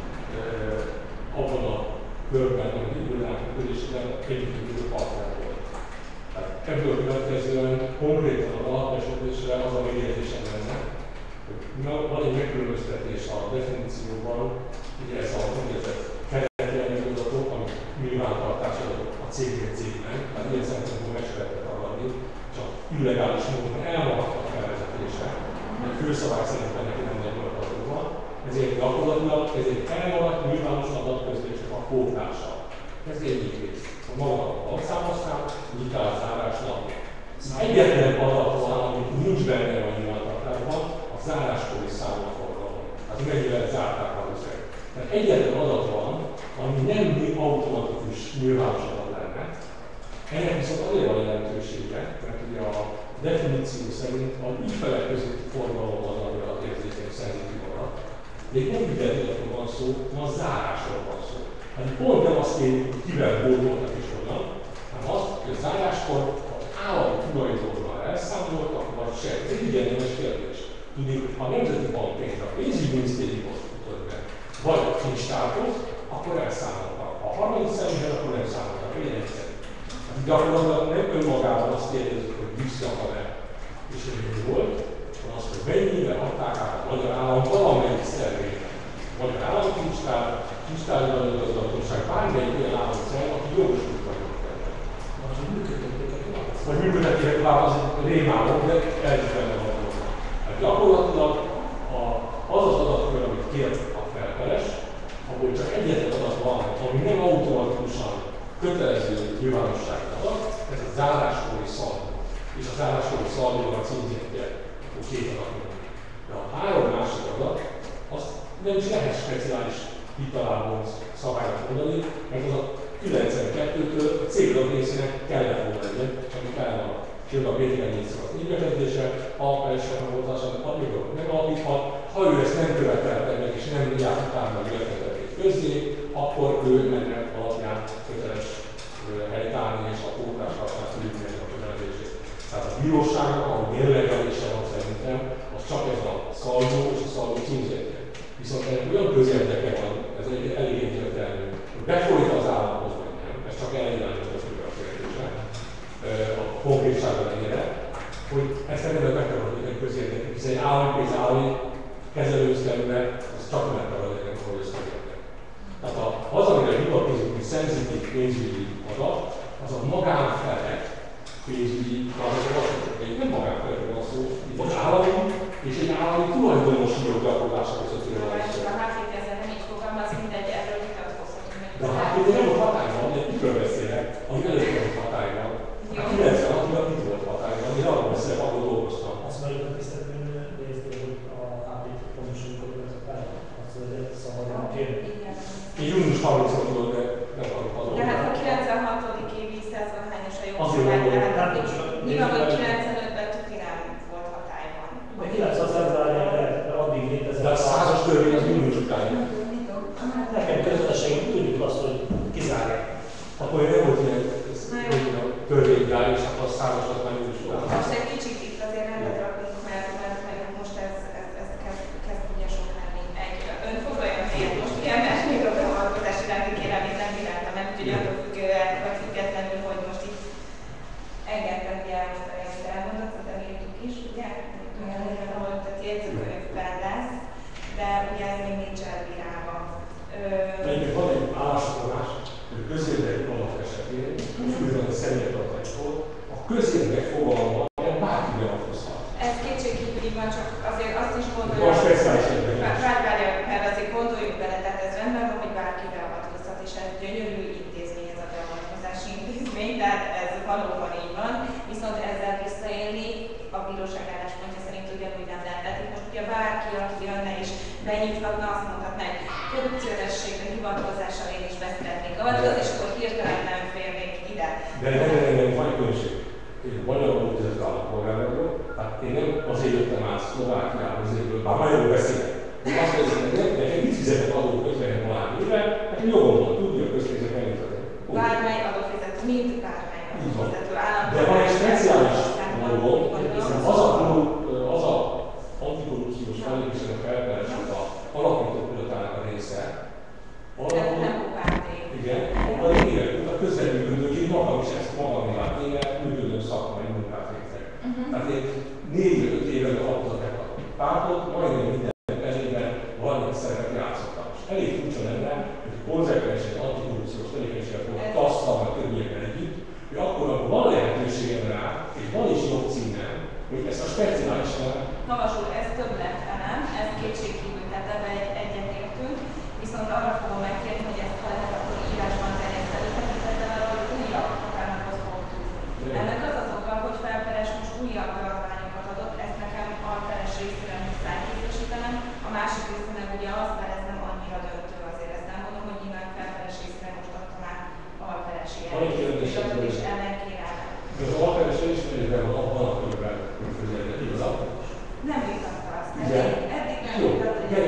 abban a körben, amit ügyvédák működésében együttműködő partner volt. Tehát ebből következően konkrétan az alapesetésre az a megjegyzésem lenne, hogy van egy megkülönböztetés a definícióban, ugye ez a úgynevezett keretjellegű adatok, amik nyilvántartási adatok a cégnek, tehát ilyen szempontból meg se lehetett ragadni, csak illegális módon elmaradtak a felvezetése, egy főszabály szerint neki nem egy adatok, ezért gyakorlatilag ez egy elmaradt nyilvános adatközlésnek a kódlása. Ez egyik rész. A maga a bankszámlasztán, digitál zárásnak. Egyetlen adat van, amit nincs benne a nyilvántartásban, a záráskori számlaforgalom. Hát mennyivel zárták a összeg. Tehát egyetlen adat van, ami nem automatikus nyilvános adat lenne. Ennek viszont azért van jelentősége, mert ugye a definíció szerint a ügyfelek közötti forgalom az, ami az érzékeny szenzitív adat. De itt nem ügyfeledatról van szó, hanem a zárásról van szó. Hát pont nem azt kérjük, hogy kivel boldoltak és hogyan, hanem azt, hogy a záráskor az állami tulajdonban elszámoltak, vagy se. Ez egy igényes kérdés. Tudni, ha a Nemzeti Bank pénzt a pénzügyminisztériumhoz futott be, vagy a kincstárhoz, akkor elszámoltak. Ha a harmadik személyben, akkor nem számoltak. Ilyen egyszerű. Gyakorlatilag nem önmagában azt kérdezik, hogy visszakad-e, és hogy volt, hanem azt, hogy mennyire adták át a magyar állam valamelyik szervét. Magyar államkincstár, kincstári igazgatóság, bármelyik olyan államszer, aki jogosult vagyok ebben. Vagy működtetják tovább, az egy rémálom, de ez is benne van. Hát gyakorlatilag az az adatkör, amit kért a felperes, ahol csak egyetlen adat van, ami nem automatikusan kötelező nyilvánosságot adat, ez a záráskori szaldó. És a záráskori szaldónak a címzetje, akkor két adat mondjuk. De a három másik adat, azt nem is lehet speciális hitalábon szabálynak mondani, mert az a 92-től a cégadat részének kellett volna legyen, csak elmaradt. Sőt, a Péter Nyitszak az ügybekezdése, ha elsősorban volt az, amit megalapíthat, ha ő ezt nem követelte meg és nem járt utána a ügybekezdetét közzé, akkor ő ennek alapján köteles helytállni és a pótlás kapcsán tudni a kötelezését. Tehát a bíróságnak, ahol mérlegelése van szerintem, az csak ez a szaldó és a szaldó címzetje. Viszont ennek olyan közérdeke van, ez elég egyértelmű, befolyt az államhoz vagy nem, ez csak elirányzott a kérdésre. A konkrét valóság a lényege, hogy ezt nem meg kell adni közérdekű, hiszen egy állami pénz, állami kezelőszerűnek, az csak meg kell adni a közérdekű. Tehát az, amire hivatkozik, hogy szenzitív pénzügyi adat, az a magánfelek pénzügyi adatok, egy nem magánfelekről van szó, itt az állami és egy állami tulajdonosi joggyakorlása között jön a és a HFT ezzel nem így fogalmaz, mindegy, erről vitatkozhatunk. de a HFT nem volt hatályban, de mikről beszélek, ami előtt volt hatályban. A 96-ban itt volt hatályban, én arról beszélek, ahol dolgoztam. Azt mondjuk, hogy tisztelni nézni, hogy a HPT pontosan mikor vezet el, azt mondja, szabadon kérni. Én június 30-on tudod, de nem akarok hazudni. De hát a 96. évi 100-hányos a Azért mondom, jogszabály, nem nyilván, hogy 95-ben tuti nem volt hatályban. De 900 februárján addig létezett. De a 100-as törvény az június után. Nekem közösségünk tudjuk azt, hogy kizárják. Akkor nem volt ilyen törvénygály, és akkor a 100-asat már június után. Most egy kicsit itt azért rendet rakunk, mert most ez kezd ugye sok lenni. Ön foglaljon helyet most, ugye, mert még a beavatkozás iránti kérelmét nem bíráltam meg, úgyhogy attól függően, vagy függetlenül, hogy most itt engedtem ki elmondani, amit elmondott, de írtuk is, ugye? Tehát jegyzőkönyvben lesz, de ugye ez még nincs elbírálva. Egyébként van egy állásfoglalás, hogy közérdekű adat esetén, függetlenül a személyadataiktól, a közérdek fogalma bárki beavatkozhat. Ez kétségkívül így van, csak azért azt is Van gondolom, speciális esetben. várjál, mert azért gondoljuk bele, tehát ez rendben van, hogy bárki beavatkozhat, és ez gyönyörű intézmény, ez a beavatkozási intézmény, tehát ez valóban így van, viszont ezzel visszaélni a bíróság álláspontja szerint ugyanúgy nem lehet. Tehát most ugye bárki, aki jönne és benyithatna, azt mondhatná, hogy korrupciórességre hivatkozással én is beszeretnék avatkozni, és akkor hirtelen nem férnék ide. De van egy különbség. Én magyarul úgynevezett állampolgár vagyok, tehát én nem azért jöttem át Szlovákiába, azért, bár magyarul beszélek. Én azt mondom, hogy nekem mit fizetek adót 50 valány éve, nekem jogom van tudni a közpénzek eljutatni. Bármely adófizető, mint bármely adófizető állam. De van egy speciális dolog, hiszen az a antikorrupciós fellépésnek felperesett a alapító tudatának a része, igen, abban én a közvetműködőként magam is ezt magamnál kéne működő szakmai munkát végzek. Tehát én 4-5 éven alapították a pártot, majdnem minden esetben valamilyen szerepet játszottam. És elég furcsa lenne, hogy konzekvens egy antikorrupciós tevékenységet volt tasztalva többiekkel együtt, hogy akkor van lehetőségem rá, és van is jogcímem, hogy ezt a speciálisan... Havas úr, ez több lett velem, ez kétségkívül, tehát ebben egyetértünk, viszont arra fogom megkérni, hogy ezt ha lehet, akkor írásban terjeszteni, tekintettel arra, hogy újabb határnaphoz fogok tűzni. Ennek az az oka, hogy felperes most újabb beadványokat adott, ezt nekem alperes részére muszáj készítenem, a másik része meg ugye az, mert ez nem annyira döntő, azért ezt nem mondom, hogy nyilván felperes részére most adtam át alperesi jelentést, és ellenkérelmet. De az alperes elismerésben van abban a körben, hogy közérdek, igazad? Nem vitatta azt. Igen. Eddig nem Jó, vitatta, hogy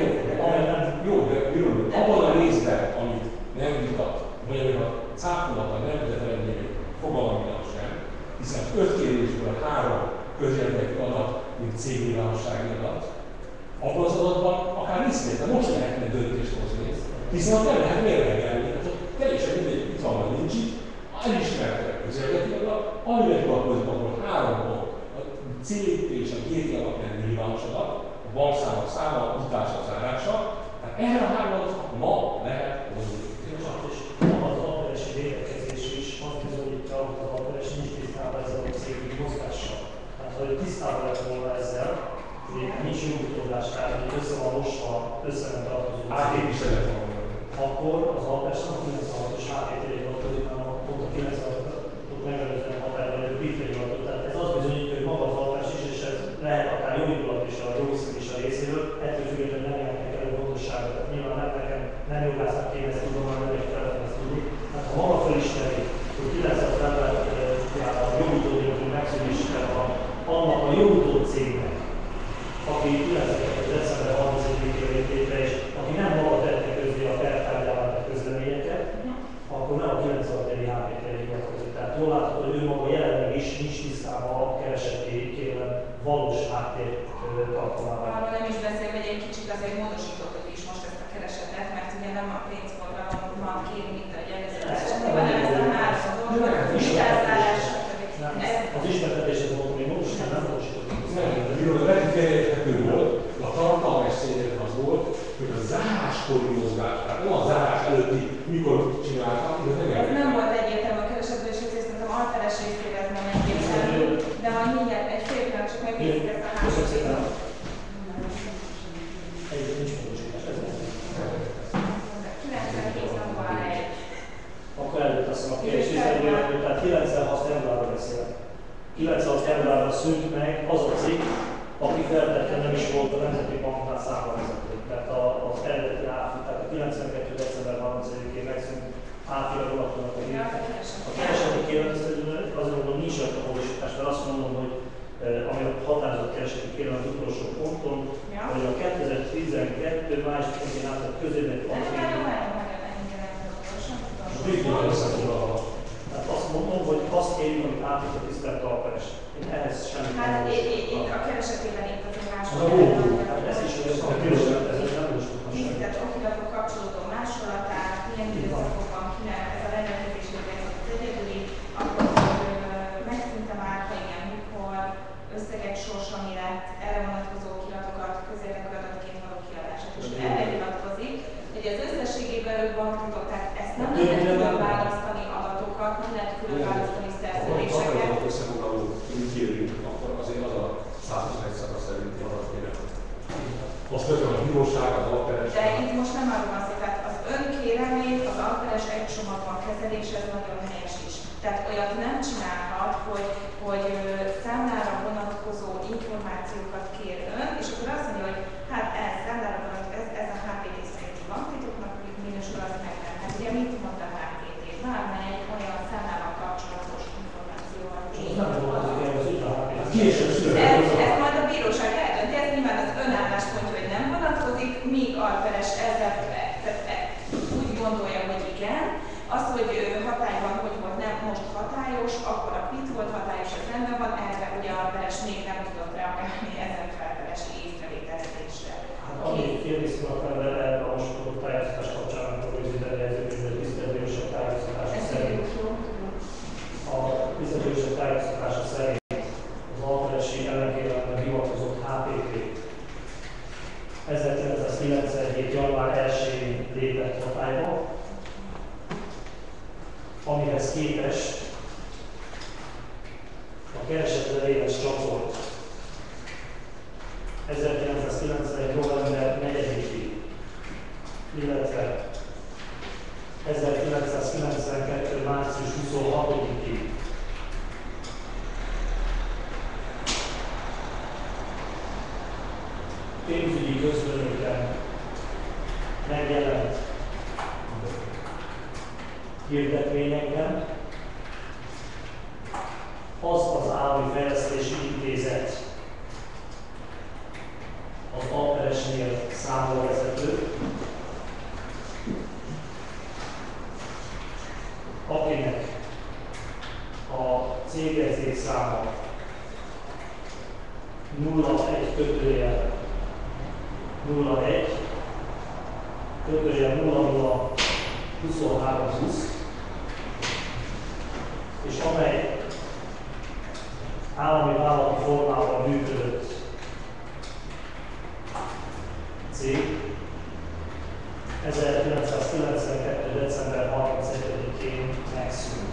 jó, de jól, abban a részben, amit nem vitat, vagy amikor a cáfolata nem vezetlenül fogalmilag sem, hiszen 5 kérdésből 3 közérdekű adat, mint cégnyilvánossági adat, abban az adatban akár ismétlen most lehetne döntést hozni, hiszen ott nem lehet mérlegelni, tehát ott teljesen mindegy, itt van vagy nincs itt, elismertek közérdekű adat, amire hivatkozik, akkor 3 pont, a CT és a GT alapján nyilvános adat, a bankszámok száma, utása, zárása, tehát erre a 3 adatot ma lehet hozni. És az alperesi védekezés is azt bizonyítja, hogy az alperes nincs tisztában ezzel a cégi mozgással. Tehát, ha ő tisztában lett volna ezzel, hogy nincs jogutódás, tehát hogy össze van mosva, össze nem tartozó Átépviselet van. akkor az alperes nem a 96-os áttételé vonatkozik, hanem pont a 96-ot megelőzően hatályban levő BIF hivatott. Tehát ez azt bizonyítja, hogy maga az alperes is, és ez lehet akár jogindulat is a jogiszak is a részéről, ettől függetlenül nem jelentnek elő pontosságot. Tehát nyilván nekem nem jogásznak kéne ezt tudom, hanem nem szeretném ezt tudni. Hát ha maga felismeri, hogy 900 februárján a jogutódjéként megszűnésével van annak a jogutó cégnek, aki 9. december 31-én lép létre, és aki nem maga tette közé a pertárgyában a közleményeket, akkor nem a 96. HPT-re hivatkozik. Tehát jól látható, hogy ő maga jelenleg is nincs tisztában a keresettékében valós háttér tartalmával. Arról nem is beszél, hogy egy kicsit azért módosítottuk is most ezt a keresetet, mert ugye nem a pénzforgalomban kéri, mint ahogy előző esetben, hanem ezt a 3 dolgot, vitázálás, az ismertetés után szűnt meg az a cikk, aki feltétlenül nem is volt a Nemzeti Banknál számlavezető. Mert az eredeti áfi, tehát a 92. december 31-én megszűnt áfira vonatkoznak a hírek. A kereseti kérelem azonban nincs rajta módosítás, mert azt mondom, hogy ami a határozott kereseti kérelem az utolsó ponton, hogy a 2012. május 10-én átadott közérdekű tehát azt mondom, hogy azt kérjük, amit átít a tisztelt alperes. Én ehhez semmit nem hát mondom. én a keresetében itt azért Hát ezt is mondom, ez nem most így, tehát okiratok kapcsolódó másolatát, milyen időszakokban kinek ez a rendelkezésre az egyedüli, akkor megszűnt a márka, igen, mikor összegek sorsa mi lett, erre vonatkozó kiratokat, közérdekű adatként való kiadását. És erre hivatkozik, hogy az összességében ők banktitok, tehát ezt nem lehet külön választani adatokat, nem lehet külön választani szerződéseket. Ha összefoglaló kérünk, akkor azért az a 121 szakasz szerinti adatkérem. Azt közben a bíróság, az alperes. De itt most nem arról van szó, tehát az önkérelmét az alperes egy csomagban kezelés, ez nagyon helyes is. Tehát olyat nem csinálhat, hogy számlára vonatkozó információkat kér ön, és akkor azt mondja, hogy hát ez számlára vonatkozó, ez a HPT szerinti banktitoknak minősül, az meg nem. Hát ugye mit mond a HPT? Bármely olyan számlával kapcsolatos információval. Ezt majd a bíróság eldönti, ez nyilván az önálláspontja, hogy nem vonatkozik, míg alperes ezzel úgy gondolja, hogy igen. Az, hogy hatályban, hogy volt nem most hatályos, akkor a PIT volt hatályos, ez rendben van, erre ugye alperes még nem tudott reagálni ezen felperesi észrevételezésre. Hát amit kérdeztünk erre a most tájékoztatás kapcsán, amikor rögzített tisztelősök tájékoztatása szerint. A tisztelősök tájékoztatása szerint az alperesi ellenkérelemmel hivatkozott HPT 1997. január 1-én lépett hatályba, amihez képest a keresetre éves csatolt 1991. november 4-ig, illetve 1992. március 26-ig pénzügyi közlönyökben megjelent hirdetményekben az állami fejlesztési intézet az alperesnél számlavezető, akinek a cégjegyzékszáma 01/01/002320, és amely állami vállalati formában működött cég 1992. december 31-én megszűnt.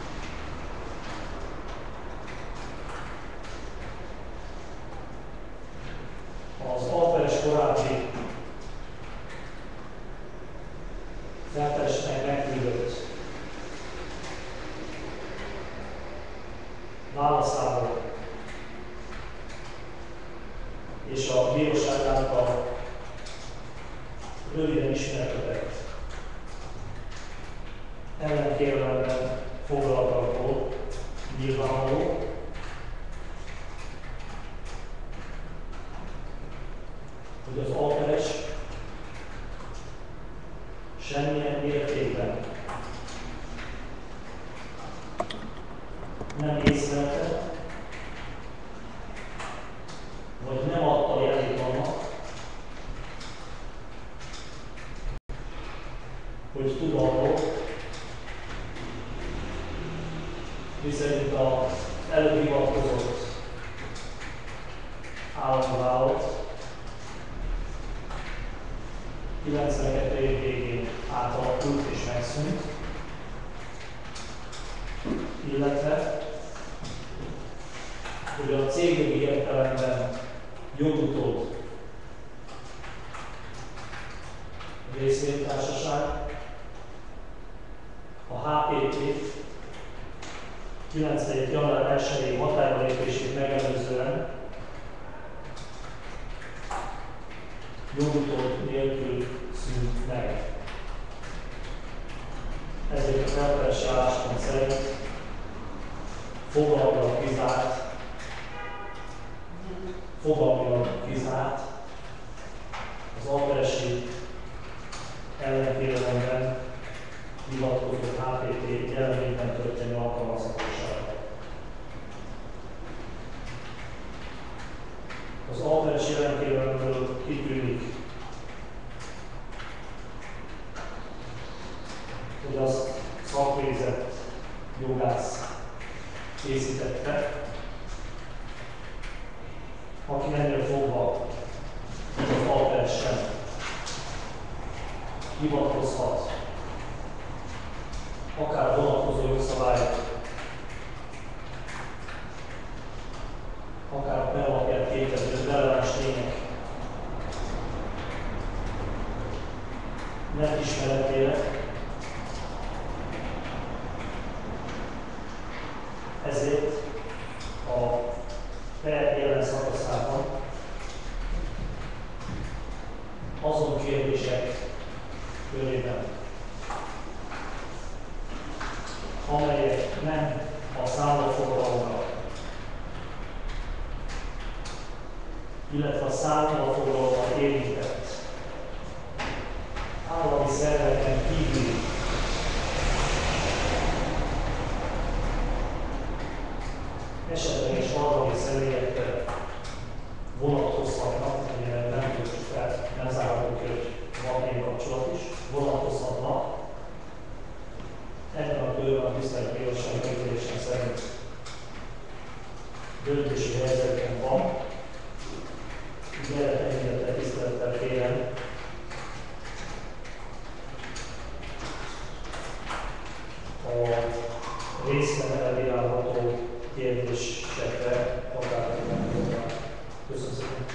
Az alperes korábbi felperesnek megküldött válaszából és a bíróság által röviden ismertetett ellenkérvelemben foglaltakból nyilvánvaló, hogy az alperes semmilyen mértékben nem észlelte, vagy nem adta jelét annak, hogy tud arról, miszerint az előbb hivatkozott állami vállalat 92 év végén átalakult és megszűnt, illetve hogy a cégjogi értelemben jogutód részvénytársaság a HPT 9. január 1-i hatályba lépését megelőzően jogutód nélkül szűnt meg. Ezért az elteresi álláspont szerint fogalmilag kizárt az alperesi ellenkérelemben hivatkozott HPT jelenlétben történő alkalmazhatósága. Az alperesi ellenkérelemről kitűnik, hogy az szakvégzett jogász készítette, aki ennél fogva az alper sem hivatkozhat akár a vonatkozó jogszabályok, akár a per alapját képező releváns tények nem ismeretére, ezért a per jelen szakaszában azon kérdések körében, amelyek nem a számlafoglalomra, illetve a számlafoglalomra érintett állami szerveken kívüli esetleges harmadik személyekre vonatkozhatnak, ugye nem tudjuk fel, nem zárhatunk ki, hogy van ilyen kapcsolat is, vonatkozhatnak. Ebben a körben a tisztelt bíróság megítélésem szerint döntési helyzetben van. Gyere tekintettel, tisztelettel kérem, a részben elbírálható kérdésekre határozunk meg. Köszönöm szépen.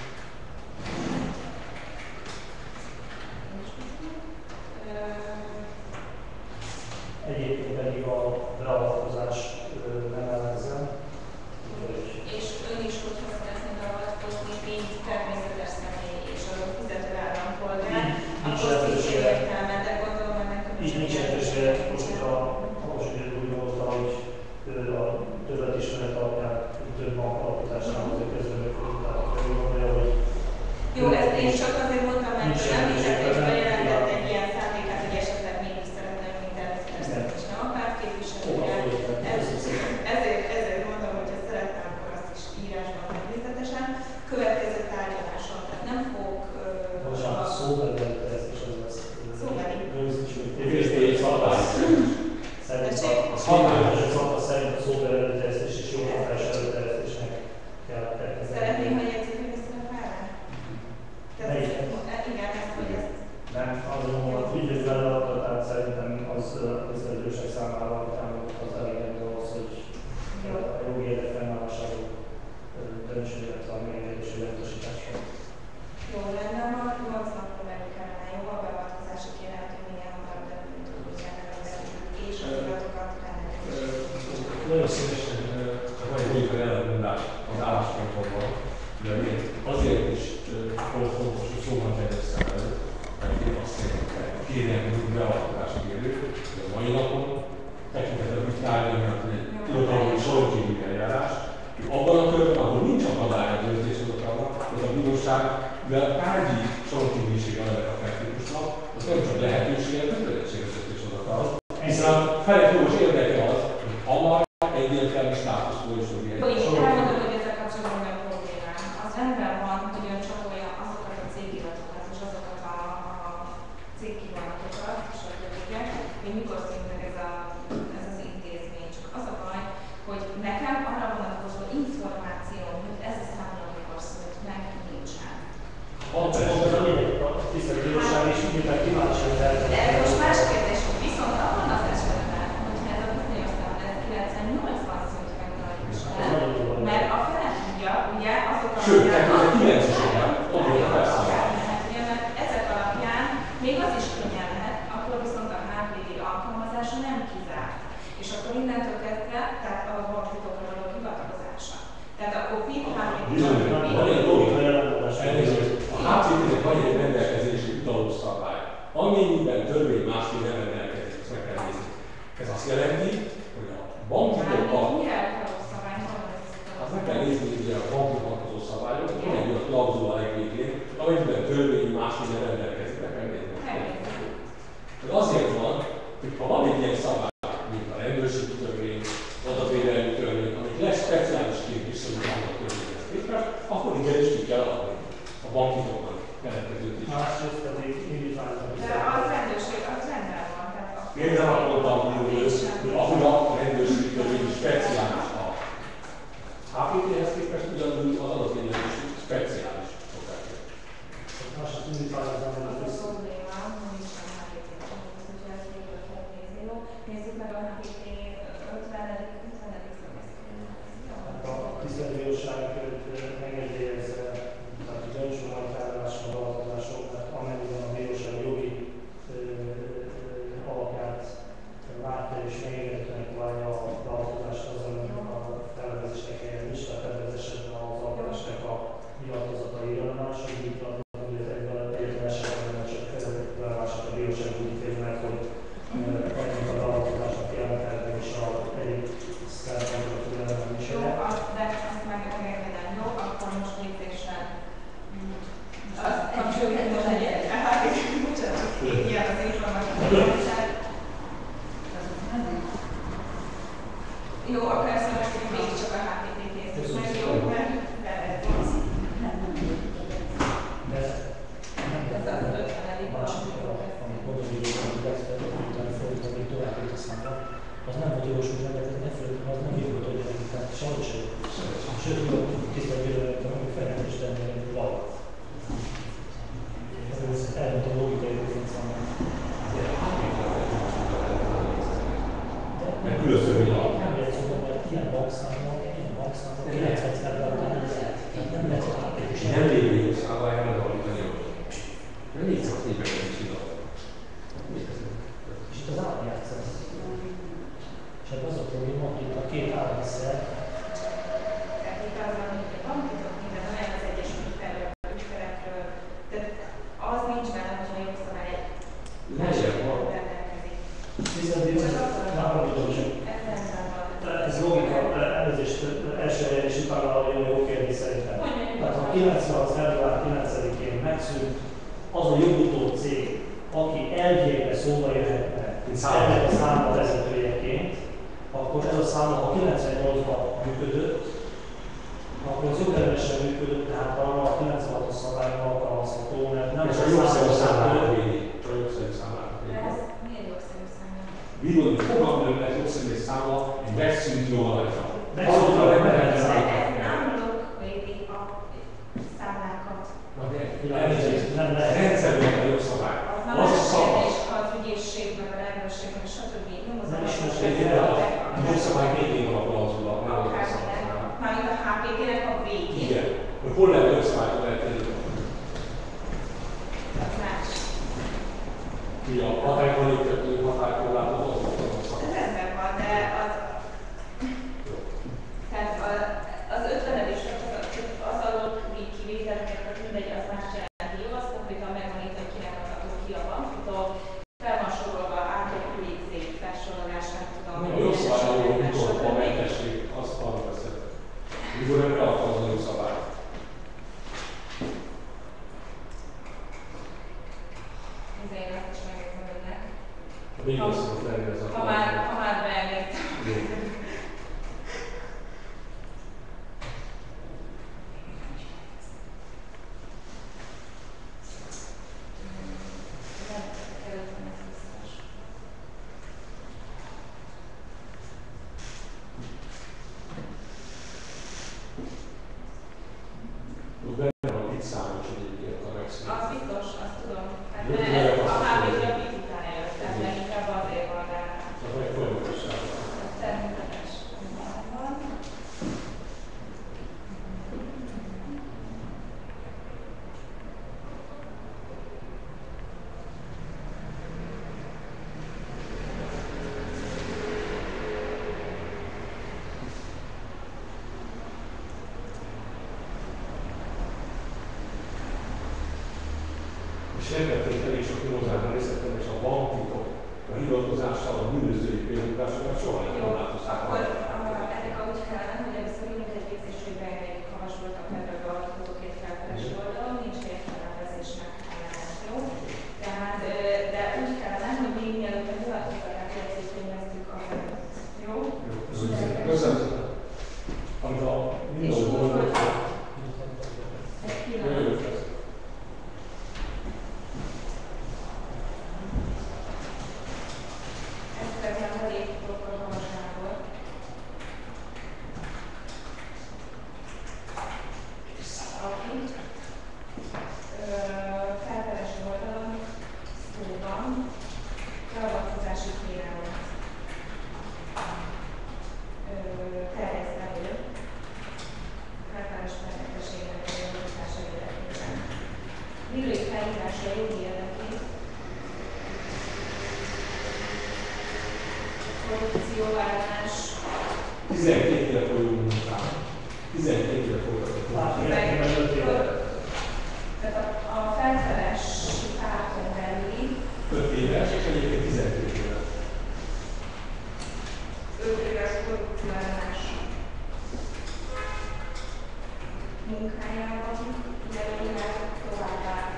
Egyébként pedig a beavatkozás nem ellenzem. És ön is, hogyha szeretne beavatkozni, mint természetes személy és adott fizető állampolgár, akkor azt is értelme, de gondolom ennek a így nincs lehetősége, most úgy gondolta, hogy a többet ismeret alapján több bank alapításnál azért közülök, tehát ő gondolja, hogy jó, ezt én csak azért mondtam, mert említett és bejelentett egy ilyen szándékát, hogy esetleg mégis szeretne mint természetes személy és nem a pártképviselője. Ezért mondom, hogy ha szeretném, akkor azt is írásban természetesen. Következő tárgyaláson, tehát nem fogok... bocsánat, szóbeli ezt is az lesz. Szóbeli. Rögzítsük. A szabályos szakasz szerint a szóbeli előterjesztés és joghatás előterjesztésnek kell elkezdeni. Szeretném, hogy egyszer, hogy ezt szerepelne? Igen, ezt, hogy ezt... Nem, azon, hogy ügyvéd beleadta, tehát szerintem az közvetőség számára támogatott az elegendő az, hogy a jogi érdek fennállásáról döntsön, illetve a megengedési lehetősításra. Jó, lenne, a 8 napra belül kellene jó a beavatkozási kérelmet, hogy minél hamarabb belül tudjuk és az adatokat rendelkezésre. Nagyon szívesen van egy olyan ellentmondás az álláspontokban, de én azért is volt fontos, hogy szóban terjesztem előtt, mert én azt szerintem kérem, hogy beavatkozást kérők, de a mai napon tekintetben úgy tárgyalni, hogy egy irodalmi sorokívüli eljárás, hogy abban a körben, ahol nincs akadály a döntéshozatalnak, az a bíróság, mivel tárgyi sorokívülisége ennek a feltétlusnak, az nem csak lehetőséget, de kötelességes döntéshozatal. Hiszen felett jogos érdeke az, hogy hamar egyértelmű státuszból is jogi Jó, én elmondom, hogy ezzel kapcsolatban a problémám. Az rendben van, hogy ön csapolja azokat a cégiratokat és azokat a cégkívánatokat, stb. Hogy mikor szűnt meg ez az intézmény. Csak az a baj, hogy nekem arra vonatkozó információm, hogy ez a számla mikor szűnt meg, nincsen. Az a lényeg, a tisztelt bíróság is mivel kíváncsi, hogy de ez most más kérdés, viszont abban az esetben, hogyha ez a bizonyos számla 98-ban szűnt meg Nagyisten, mert a fele tudja, ugye azok a... Sőt, ez a 9-es évben, ott persze. Mert ezek alapján még az is könnyen lehet, akkor viszont a HPD alkalmazása nem kizárt. És akkor innentől kezdve, tehát ahol Van egy logika jelenletes. A HCT-nek van egy rendelkezési utaló szabály. Amennyiben törvény másképp nem rendelkezik, ezt meg kell nézni. Ez azt jelenti, hogy a banki azt meg kell nézni, hogy a banki vonatkozó szabályok, van egy olyan klauzula legvégén, amennyiben törvény másképp nem rendelkezik, meg kell nézni. Ez azért van, hogy ha van egy ilyen szabály, mint a rendőrségi törvény, adatvédelmi törvény, amik lesz speciálisként viszonyítani a törvényhez képest, akkor igenis ki kell adni a bankitoknak keletkezőt is. Másrészt pedig indítványozat. De az rendőrség, az rendben van. Például azt mondtam, hogy ahogy a rendőrségi törvény speciális a HPT-hez képest, ugyanúgy az adatvédelmi is speciális szokások. Másrészt indítványozat. Nézzük meg a HPT 50. A tisztelőbíróság megengedélyezze, tehát a döntsvonaltárolásra adatkozások, mert amennyiben a bíróság jogi alapját látja és megengedhetőnek válja a adatkozást azon a felvezésnek helyen is, tehát ebben az esetben az alkalmasnak a nyilatkozatai releváns, hogy így van, hogy egyben esetben nem csak releváns a bíróság úgy ítélnek, hogy ennek az adatkozásnak jelentetben is a egyik szempontot nem is. Jó, de ezt megengedem, jó, akkor most lépéssel. Azt kapcsoljuk most egyet. Bocsánat, ilyen az információság. Jó, akkor ezt most még csak a HPT-t nézzük meg, jó, mert ez az 50. Amit mondom, hogy a expertben fordítani tovább a számra, az nem volt jogosult rendelkezni, az nem jogott, hogy tehát sajnos sem. Sőt, tisztelt bíróságban, hogy fejlett is tenni valami. Ez elmondta a logikai részén számra. Mert különböző nem lehet szó, mert ilyen bankszámmal 90-ben után nem lehet. Nem lehet, hogy átlépés. nem lévő szabályán az alapítani a nem így szoksz így megjelenni csinálni. És itt az államjátszás. És ebben az a probléma, hogy itt a két állami szerv. Tehát itt az van, hogy a banktitok minden olyan az egyes ügyfelekről, tehát az nincs benne, hogy a jogszabály rendelkezik. Viszont én nem tudom, hogy ez logika, elnézést, első helyen és utána jön a jó kérdés szerintem. Tehát ha 96. február 9-én megszűnt az a jogutó cég, aki elvégre szóba jöhetne ennek a számla vezetőjeként, akkor ez a számla, ha 98-ban működött, akkor az jogellenesen működött, tehát arra a 96-os szabályban alkalmazható, mert nem és a jogszerű számára védi. A jogszerű számára védi. De ez miért jogszerű számára? Bírom, hogy fogalmam lehet jogszerű számla egy megszűnt jogalanyra. Megszűnt a Ámlok védi a számlákat. nem lehet. Rendszerben a jogszabály. Az a kérdés, az ügyészségben, a rendőrségben, stb. Nem is most A jogszabály végén van a klauzula, nem a jogszabálynál. Mármint a HPT-nek a végén. Igen. Hogy hol lehet jogszabályt lehet tenni? Az más. Ki a hatályban léptető hatálykorlátozó az Ez rendben van, de az... Tehát az 50 is, az alól kivételeket, tehát mindegy, az más jelenti. Jó, azt konkrétan megvan itt, hogy kinek adható ki a banktól. Fel van sorolva átlagolik cég felsorolás, nem tudom. a jogszabályról utolva a mentesség, azt arra beszél. Mikor nem bealkalmazza a jogszabályt. Ezért azt is megértem önnek. Még szokott lenni ez a Ha már beengedtem. Benne van itt számos egyébként a megszűnt. Az biztos, azt tudom. Hát Jó, de ez azt a HPT tudom. a PIT után előtt, tehát leginkább azért van rá. Az egy folyamatosság. Ez természetes. Van. és felvették elég sok nyomozásban részletem, és a banktitok a hivatkozással, a bűnözői pénzmutásokat soha nem látozták. Akkor ennek úgy kellene, hogy először írunk egy végzést, hogy beengedjük a hasonlót például a alkotókért felfeles oldalon, nincs értelmezésnek kellene, jó? Tehát, de úgy kellene, hogy még mielőtt a nyilatkozatát jegyzékönyveztük a felett. Jó? Köszönöm. Amit a mindenhol gondolt. Egy pillanat. Ezt remélem, hogy építok a magasságot. Aki felfeles oldalon szóban beavatkozási kérelmet terjeszt elő felfeles feltételességnek a javítása érdekében. Millői felhívása jogi érdekét, korrupció ellenes, 12 éve folyó munkám. 12 éve folytatott. tehát a felfeles párton belüli 5 éves, és egyébként 12 éve. 5 éves korrupció ellenes munkájában jelölileg továbbá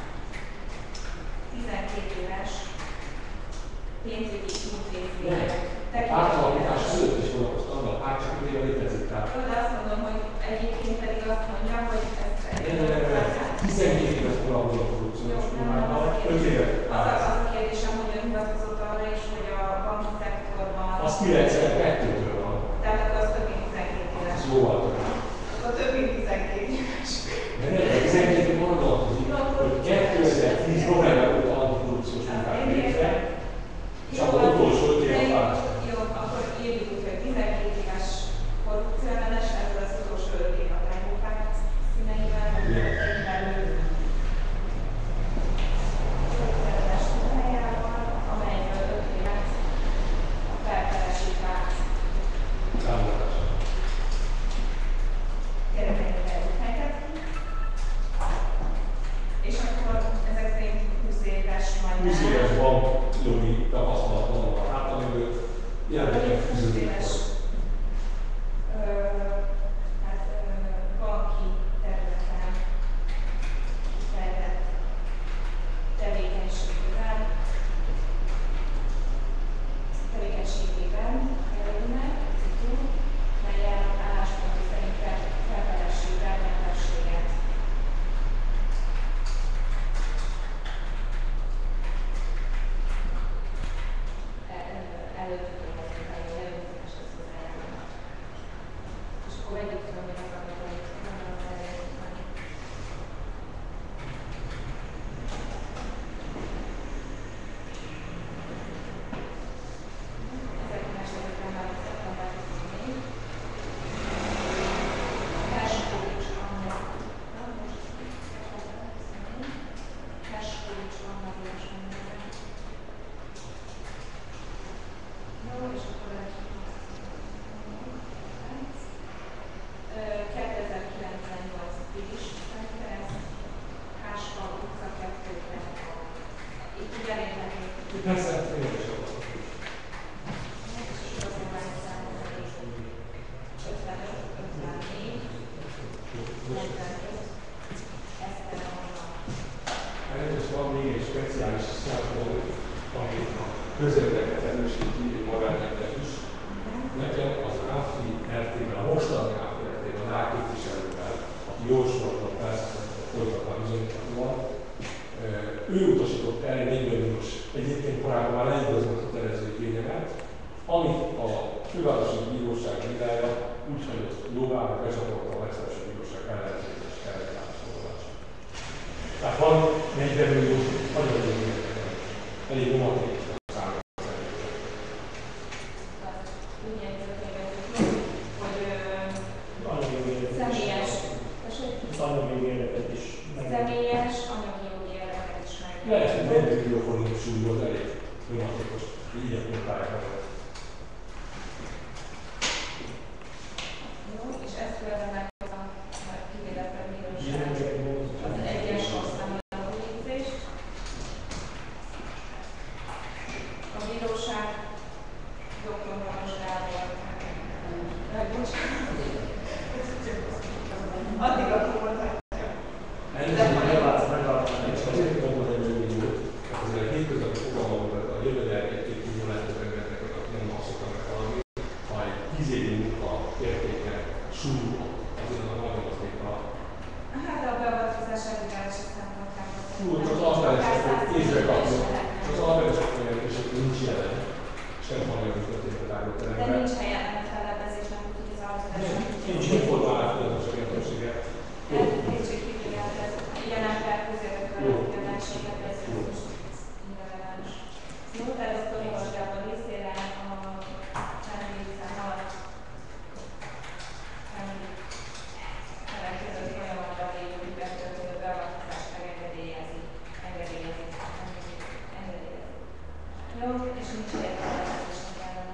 12 éves pénzügyi intézmények Átalakítás előtt is foglalkoztam, a pár csak éve létezik. De azt mondom, hogy egyébként pedig azt mondja, hogy ezt 12 éves foglalkozom a korrupciós munkával, 5 évet az a kérdésem, hogy ön hivatkozott arra is, hogy a banki szektorban... Az 92-től van. Tehát akkor az több mint 12 éves. Jóval több. Akkor több mint 12 éves. De nem, 12 év vonatkozik, hogy 2010 november óta antikorrupciós munkát végzett, és akkor utolsó 5 év választ. Jó, akkor írjuk úgy, hogy 12 éves korrupció ellenes, ez az utolsó 5 év a támogatás színeivel, belül ellenes munkájában, amelyből 5 évet a felfelesi párt Támogatása. kereteiben eljutatják. És akkor ezek szerint 20 éves majd 20 éves bankjogi tapasztalat van a háta mögött, jelenleg 20 fűződik. éves banki területen fejlett tevékenységében jelölnek, melyen álláspontja szerint felfelesség, rendeltességet és akkor vegyük fel, hogy az, amit mondanak elérni. Ezek második már szeptember 24. Herskovics Anna. Herskovics Anna Vérsenőre. Jó, és akkor ez 2098-ig is Szentkereszt, Háskal utca 2-ben. Itt ugye elérhető. Persze, én is voltam. És az online számon elég 55, 54, 45, Eszter Anna. Elnézést, van még egy speciális szempont, ami a közérdeket erősíti magánrendet is. Nekem az AFI RT-ben, a mostani AFI RT-ben a ráképviselővel, aki jóslatlan persze folytatva a bizonyítatóval, ő utasított el egy 40 milliós, egyébként korábban már leigazolott kötelező igényemet, amit a fővárosi bíróság bírája úgy hagyott jóvá, hogy becsatolta a legfelsőbb bíróság ellentétes eljárásolását. Tehát van 40 milliós anyagi igényeket, elég nyomaték. Úgy jegyzőkönyvezzük, hogy személyes, anyagi érdeket is. személyes anyagi jogi érdeket is Lehet, hogy meg. 40 millió forint súlyból elég nyomatékos, így a munkálják. Jó, és ezt követően a kivéletlen bíróság az egyes használatú végzést, Addig a kimondhatja. Azért mondom, hogy jó volt, mert azért a hétköznapi fogalmakat, a jövedelem egy-két millió lehet az embernek, akik nem szoktak valami, ha egy 10 évi munka értéke súlyul, azért a nagyon az még a... Hát a beavatkozás elvigálása számolták. Az alperesek kézbe kapnak, és az alperesek jelentőség nincs jelen, és nem hallja, hogy történik a tárgyalteremben. De nincs helyen a fellebbezésnek, úgyhogy az alapvetásnak. Nincs informálatlanul a jelentőséget. Jelen felközérőkről jelenséget beszélünk. Jó, tehát Dr. Ivas Gábor részére a felvétel alatt keletkezett folyamatra lévő betöltő beavatkozást megengedélyezi. Jó, és nincs értelmezésnek ellene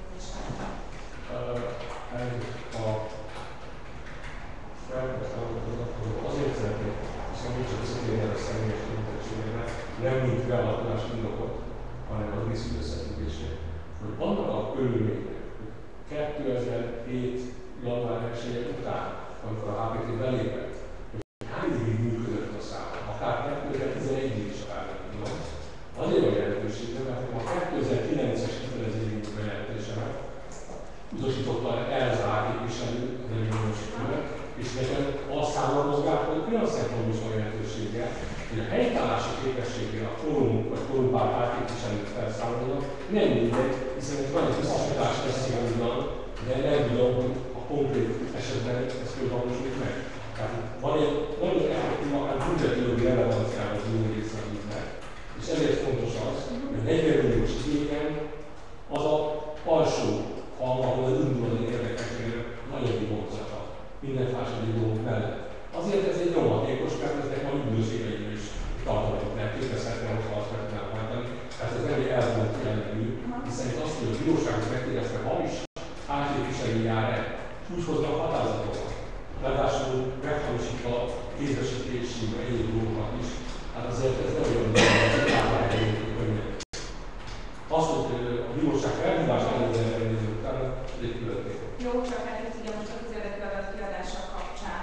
azért szeretnék, hiszen nincs csak szintén a személyes intettségével, nem mint beavatkozás indokot, hanem az részű összefüggését. Hogy annak a körülmények, hogy 2007. január 1 után, amikor a HPT belépett, hogy hány évig működött a szám, akár 2011-ig is akár nem tudom, azért a jelentőségben, mert a 2009-es hitelezői bejelentésemet utasította el az képviselő az egyébként, és nekem azt számolmozgál, hogy olyan szempontból is van jelentősége, hogy a helytállási képességére a fórum vagy fórumpár átképviselőt felszámolnak, nem mindegy, hiszen egy van egy biztosítás lesz ugyan, de nem tudom, hogy a konkrét esetben ezt hogy valósult meg. Tehát van egy nagyon effektív, akár budgetjogi relevanciára az új részletűnek, és ezért fontos az, hogy a 40 milliós igényen az a alsó halma, ahol az indulani érdekességre nagyon vigorzatta minden társadalmi dolgok mellett. Azért ez egy nyomatékos, mert eznek van üdvözségeim is tartalmat, mert képezhetne, hogyha azt meg tudnám váltani. Tehát ez nem egy elvont jellegű, hiszen itt azt, hogy a bíróságot megkérdezte, ha is átképviselő jár-e, úgy hoznak határozatokat. Ráadásul meghamisítva kézbesítési, egyéb dolgokat is. Hát azért ez nem olyan, hogy az könnyen. Az, hogy a bíróság elhívás ellenére néző utána, egy külön téma. Jó, csak hát itt ugye most a közérdekű adat kiadása kapcsán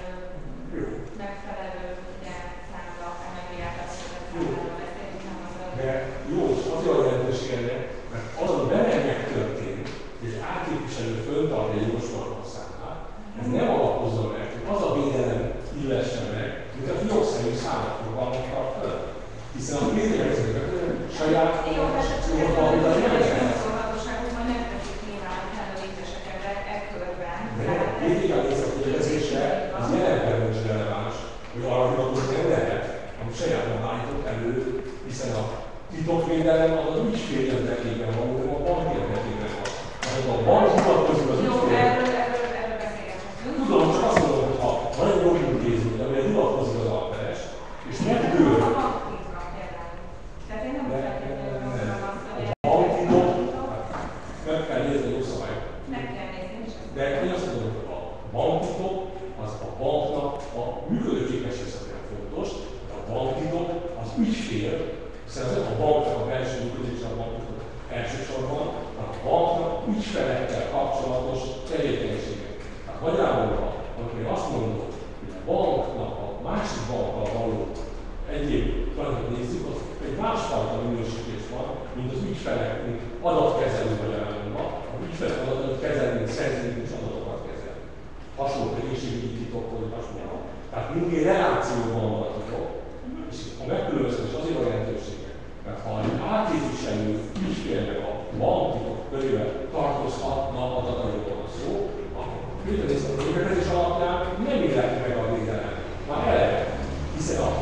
megfelelő ugye számra emelőjátásokat számlára beszélünk, nem az a... De jó, azért a jelentőség ennek, mert az, ami velem megtörtént, és átképviselő föntartja egy jogosvallószámát, ez nem alapozza meg, hogy az a védelem illessen meg, mint a jogszerű számot fogalmaztak fel. Hiszen a létrejöttőket saját jogorvallóban nem lehet. Szolgáltatóságokban nem teszik nyilván felelősségek e körben. De létrejöttőket észrevételezése az jelenben is releváns, hogy arra hivatkozni nem lehet, amit sajátban állított elő, hiszen a titokvédelem az az ügyfél érdekében van, hanem a bank érdekében van. Tehát a bank hivatkozik az ügyfél. Erről beszélgethetünk. Tudom, csak azt mondom, hogy ha van egy jogi intézmény, amely hivatkozik az alperes, és megdől. A banktitkra például. Tehát én nem feltétlenül mondom azt, hogy... A banktitok, meg kell nézni a jogszabályt. Meg kell nézni is. De én azt mondom, hogy a banktitok az a banknak a működőképességre fontos, de a banktitok az ügyfél, hiszen a banknak a belső működése a banktitok elsősorban, a banknak ügyfelekkel kapcsolatos tevékenysége. Tehát magyarul, amikor én azt mondom, hogy a banknak a másik bankkal való egyéb tanulmányt nézzük, az egy másfajta minősítés van, mint az ügyfelek, mint adatkezelő magyarázatban. A ügyfelek adatot kezelni, mint szerződni és adatokat kezelni. Hasonló egészségügyi titok, vagy hasonló. Tehát mindig relációban van a titok, és a megkülönböztetés azért a jelentősége, mert ha egy átképviselő ügyfélnek a banktitok körében tartozhatna adatairól a szó, akkor a működés alapján nem illeti meg a védelem. Már eleve, hiszen a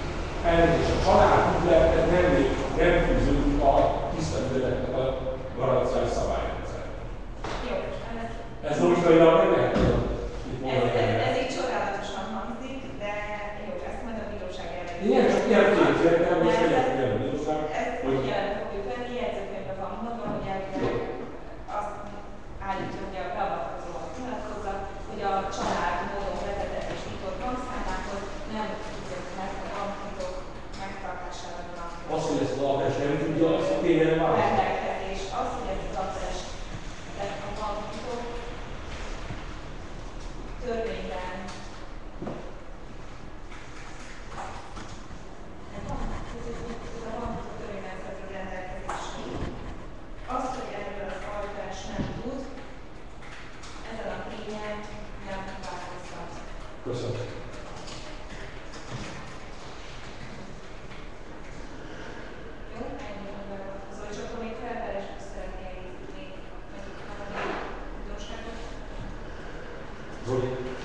család ügyletet nem fűződik a tiszta ügyleteknek a garanciális szabályrendszer. Jó, ez logikailag nem lehet ez így csodálatosan hangzik, de jó, Köszönöm. Jó, ennyi a beavatkozó. És akkor még felperesről szeretnél írni, vagy valami újdonságot? Zoli,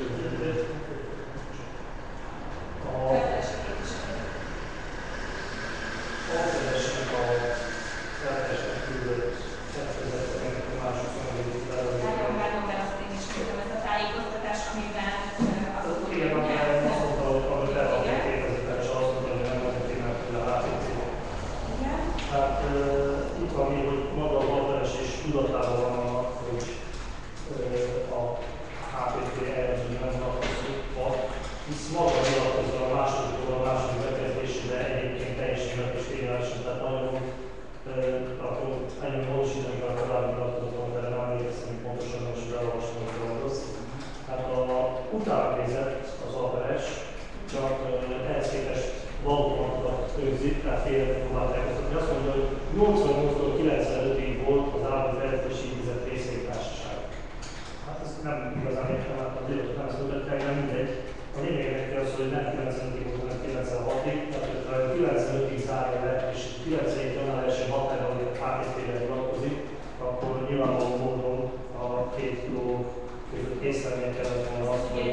Felperesi képviselő. A felperesnek a felperesnek küldött szerkezetek másodszor Várom be azt én is küldöm, ez a tájékoztatás, amiben azok igen, azt mondta, hogy beadni 2000-ben, és azt mondta, hogy nem lehet tényleg tőle HPC-nek. igen. Tehát itt van még, hogy maga a balperes és tudatában van annak, hogy a HPT eljárásban nem vonatkozva, hisz maga vonatkozva a második bekezdésére egyébként teljesen és ténylegesen, tehát nagyon akkor ennyi módosítani kell a korábbi nyilatkozaton, de nem emlékszem, hogy pontosan most beolvastam, hogy dolgoz. Tehát utána nézett az alperes, csak ehhez képest valóban őrzik, tehát félre próbálták ezt. Azt mondja, hogy 88-tól 95-ig volt az Állami Fejlesztési Intézet részvénytársaság. Hát ezt nem igazán értem, hát az életet nem születtek, de mindegy. A lényegnek az, hogy nem 95-ig volt, hanem 96-ig, tehát 95-ig zárja le, és 97 január 1-én határa, hogy a HPT-re vonatkozik, akkor nyilvánvaló módon a két dolog között észrevenni kellett volna azt, hogy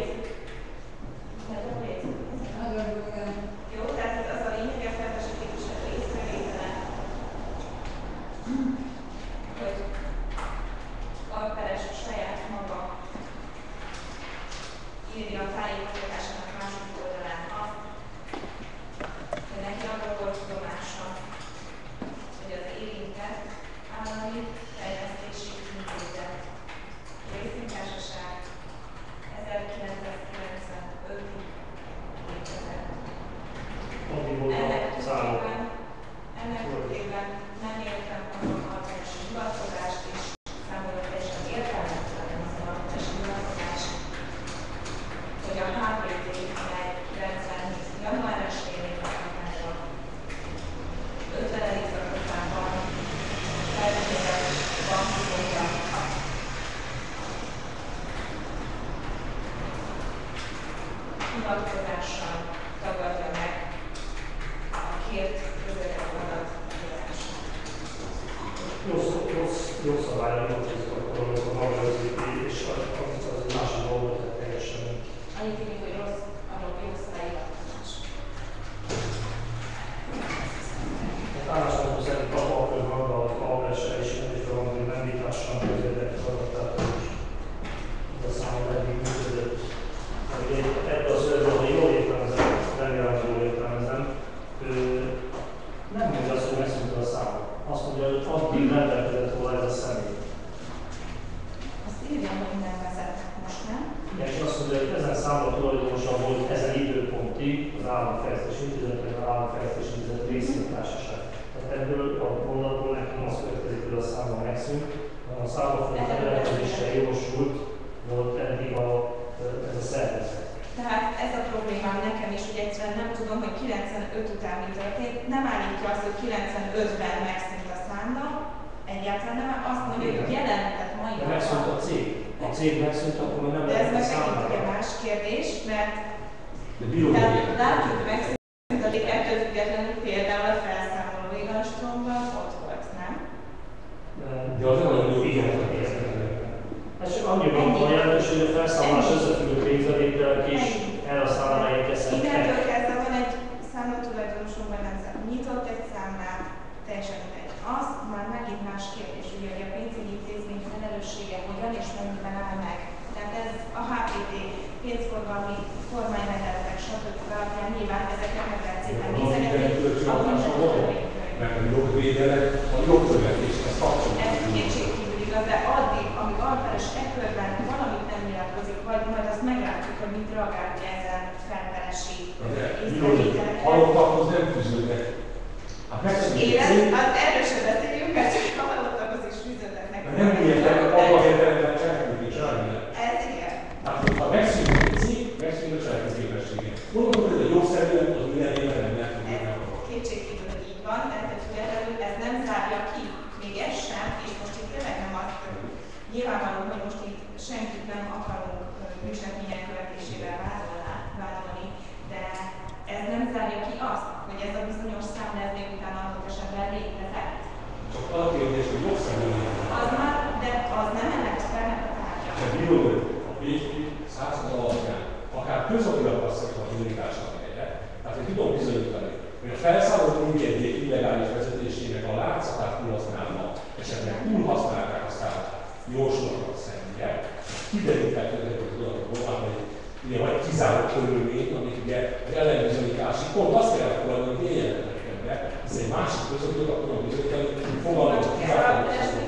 Jó, tehát itt az a lényeg, a felperesek képviselő észrevétele, hogy alperes saját maga írja a tájékoztatásának második oldalán azt, hogy neki arról volt tudomása, hogy az érintett Állami Fejlesztési Intézet részvénytársaság 1995-ig létezett. addig volt a számok. Ennek körében nem értem a alperes hivatkozást, és számomra teljesen értelmetlen az alperes hivatkozás, hogy a HPT 97 január 1-én létezett a 50. szakaszában feltételes bankokra hivatkozással tagadja meg a kért közöket adatírását. Jó szabályra vonatkozik akkor, amikor maga rögzíti, és az másik dolgot teljesen. Annyit tűnik, hogy rossz, arról jó szabályhivatkozás. Álláspontom szerint abban, hogy maga az alperesre is van, hogy nem vitással közérdekes adatát, hogy ez a számom eddig működött. Ebből a szövegben, hogy jól értelmezem, remélem, hogy jól értelmezem, nem mondja azt, hogy megszűnt a számom. Azt mondja, hogy addig rendelkezett volna ez a személy. Azt írja, hogy nem vezetnek most, nem? Igen, és azt mondja, hogy ezen számla tulajdonosa volt ezen időpontig az Állami Fejlesztési Intézet, vagy az Állami Fejlesztési Intézet részvénytársaság. Tehát ebből a mondatból nekem az következik, hogy a számla megszűnt, a számla fölött rendelkezésre jogosult volt eddig ez a szervezet. Tehát ez a problémám nekem is, hogy egyszerűen nem tudom, hogy 95 után mi történt. Nem állítja azt, hogy 95-ben megszűnt a számla, egyáltalán nem, azt mondja, hogy jelentett mai De megszűnt a cég. A cég megszűnt, akkor még nem de ez lehet meg a számlára. megint ugye más kérdés, mert de biológiai. látjuk, hogy megszűnt a cég, ettől függetlenül például a felszámoló Iganstromban ott volt, nem? De az nem olyan jó Ez csak annyiban van jelentős, hogy a felszámolás összefüggő pénzbevételek is erre a számlára érkezhetnek. Innentől kezdve van egy számlatulajdonosunk, vagy nem számít, nyitott egy számlát, teljesen mindegy. Az már megint más kérdés, ugye, hogy a pénzügyi intézmény felelőssége hogyan és mennyiben áll meg. Tehát ez a HPT pénzforgalmi kormányrendeletek, stb. Alapján nyilván ezeket meg lehet szépen nézegetni, mert a jogvédelek a jogkövetéshez kapcsolatban. ez kétségkívül igaz, de addig, amíg alperes ekkörben valamit nem nyilatkozik, vagy majd azt meglátjuk, hogy mit reagál ezen felperesi észrevételekre. Halottakhoz nem fűződnek. Hát megszűnik. Erről sem beszéljünk, mert csak a halottakhoz is fűződnek nekünk. Nem úgy értem, abban értelemben cselekvődik semmi. Ez igen. Hát, ha megszűnik egy cég, megszűnik a cselekvő képessége. Mondom, hogy a jogszerűen az minden évben nem tudjuk meg. Kétségkívül, hogy így van, de ettől függetlenül ez nem zárja ki, még ez sem, és most itt tényleg nem azt, nyilvánvaló, hogy most itt senkit nem akarunk bűncselekmények követésével vádolni, jogilag azt mondja, hogy indításnak helye. Tehát én tudom bizonyítani, hogy a felszállott engedély illegális vezetésének a látszatát kihasználva, esetleg túlhasználták aztán jóslatokat személyek, kideríthető ezekből az adatokból, hogy ugye vagy kizárók körülmény, amik ugye az ellenbizonyítási pont azt kell elfogadni, hogy én jelentettem be, hiszen egy másik közöttől tudom bizonyítani, hogy fogalmazok kizárók.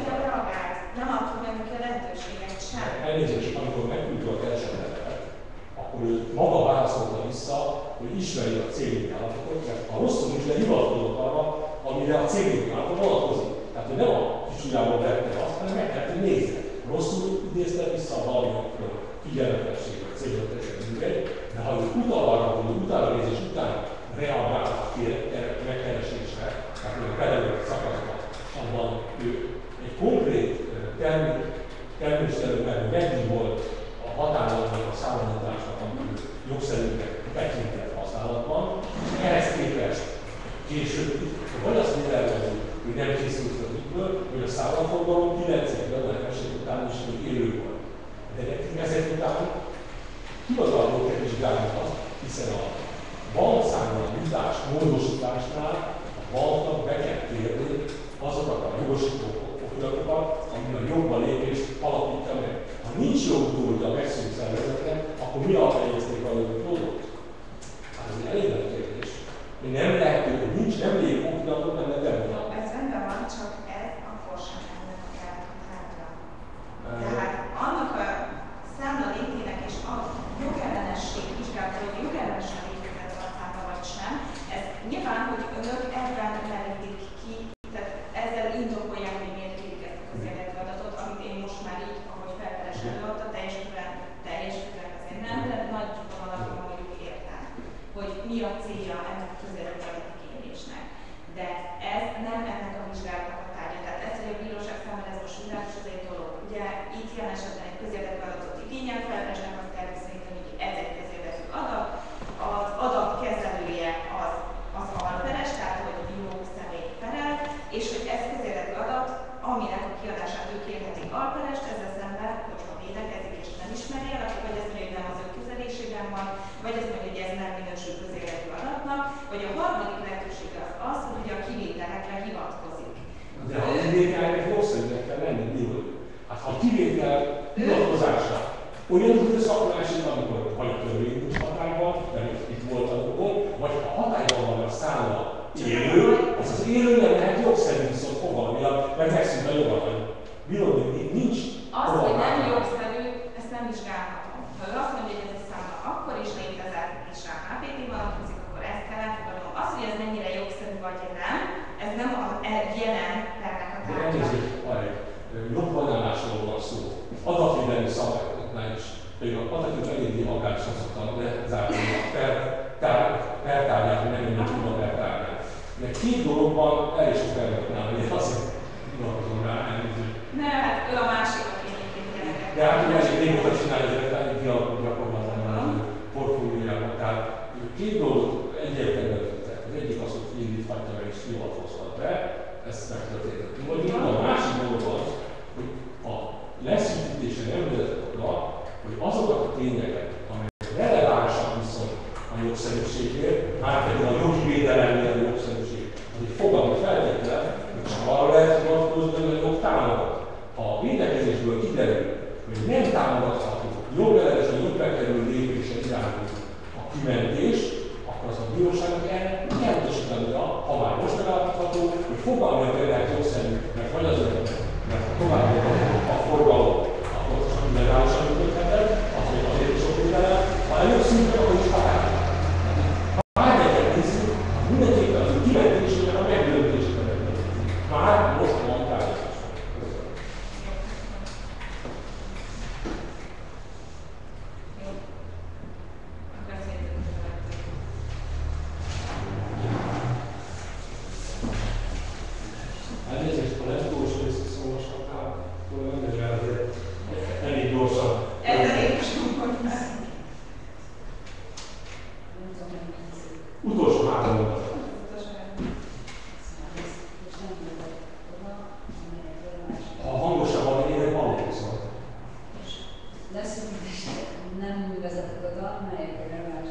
Nem adtuk meg neki a lehetőséget sem. Elnézést, amikor megküldtük a keresetletet, akkor ő maga válaszolta vissza, hogy ismeri a cégvizsgálatot, mert ha rosszul is, de hivatkozott arra, amire a cégvizsgálatot vonatkozik. Tehát, hogy nem a kisujjából vette azt, hanem meg kellett, hogy nézze. Rosszul idézte vissza a valamikor figyelmetesség vagy cégvezetésre mindegy, de ha ő utal arra, hogy utána nézés után reagál a megkeresésre, tehát a pedagógiai szakaszban, abban ő egy konkrét természetesen meddig volt a határozatban a számolításnak, amit jogszerűnek tekintett használatban, és ehhez képest később, vagy azt mondják, hogy nem készült az ügyből, hogy a számlaforgalom 9 évvel eset után is még élő volt. De nekünk ezek után hivatalból kell vizsgálni azt, hiszen a bankszámlanyítás módosításnál a banknak be kell térni azokat a jogosító okiratokat, ami a jogba lépést alapítja meg. Ha nincs jogutódja a megszűnt szervezetnek, akkor mi alapjegyezték a jogutódot? Hát ez egy elég nagy kérdés. Nem lehető, hogy nincs, nem lép okiratot, nem lehet elmondani. Ez rendben van, csak ez akkor sem ennek a tárgya. Tehát annak a számla létének és a jogellenesség vizsgálata, hogy jogellenesen létezett a számla vagy sem, ez nyilván, hogy önök ebben merítik ki, tehát ezzel indokolják, hogy miért kérik ezt a közérdekű adatot, amit én most már így, ahogy felkeres előadta, teljes körben azért nem, de nagy vonalakban mondjuk értem, hogy mi a célja ennek a közérdekű adatkérésnek. De ez nem ennek a vizsgálatnak a tárgya. Tehát ez, hogy a bíróság számára ez most világos, ez egy dolog. Ugye itt jelen esetben egy közérdekű adatot igényel, felesnek azt kell viszonyítani, hogy ez egy közérdekű adat. Az adat kezelője az alperes, tehát hogy jó személy felel, és hogy ez közérdekű adat, aminek a kiadását ő kérhetik alperest, ezzel szemben, hogyha védekezik és nem ismeri el, akkor vagy ez mondja, hogy nem az ő közelésében van, vagy ez mondja, hogy ez nem minősül közérdekű adatnak, vagy a harmadik lehetőség az, hogy a kivételekre hivatkozik. De ha kivételnek jogszerűnek kell lenni, nyilván. Hát ha a kivétel hivatkozásra olyan időszakolási, amikor vagy a törvény nincs hatályban, mert itt volt a dolog, vagy ha hatályban van a száma élő, az élő nem lehet jogszerű viszont fogalmilag, mert megszűnt a jogalany. Birodni nincs. Az, hogy nem jogszerű, ezt nem vizsgálhatom. Ha ő azt mondja, hogy ez a számla akkor is létezett, és rá HPT vonatkozik, akkor ezt kell elfogadnom. Az, hogy ez mennyire jogszerű vagy nem, ez nem a jelen pernek a tárgya. Elnézést, jogbanállásról van szó. Adatvédelmi szabályoknál is. Pedig az adatvédelmi eléggé aggályos szoktam lezárni a pertárgyát, hogy nem minden tudom a pertárgyát. De két dologban el is sok elmondnám, hogy azért hivatkozom rá, elnézést. Ne, hát ő a másik, aki egyébként jelenleg. De hát ugye elég régóta csinálja ezeket, egy dialógus gyakorlatban a portfóliójában. Tehát két dolgot egyértelműen tettek. Az egyik az, hogy indíthatja meg és hivatkozhat be, ezt megtörtént. A másik dolog az, hogy a leszűkítése nem vezetett oda, hogy azokat a tényeket, amelyek relevánsak viszont a jogszerűségért, már pedig a jogi védelemnél a jogszerűség, az egy fogalmi feltétel, hogy csak arra lehet hivatkozni, hogy a jog támogat. Ha a védekezésből kiderül, hogy nem támogatható, jogellenesen jogbekerülő lépésre irányul a kimentés, akkor az a bíróságnak erre kell utasítania, ha már most megállapítható, hogy fogalmilag lehet jogszerű, mert vagy azért, mert tovább a forgalom, akkor csak illegálisan működhetett, azért is sok védelem, ha előszűntek, akkor is határozat. Bármelyeket nézzük, mindenképpen az ő kimentésében a megdöntésben megdöntik. Már most van tárgyalás. Elnézést, ha nem túl sok összeszólásoknál, akkor nem is azért elég gyorsan. Ezzel én is mondom. Utolsó három mondat. Ha hangosabban én hallok viszont. Leszűkítésre nem vezetett oda, melyek a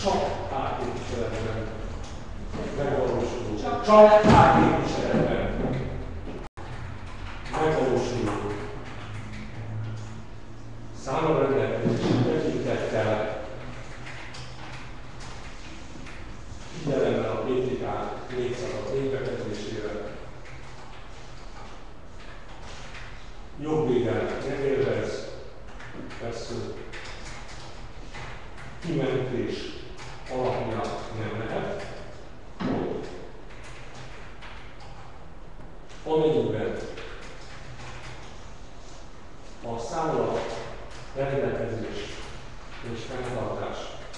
csak árképviseletben megvalósuló. Csak árképviseletben megvalósuló. Számra rendelkezési tekintettel figyelemmel a PTK 400 végbekötésére jogvédelmet nem élvez, persze kimentés alapja nem lehet. Amennyiben a számla rendelkezés és fenntartás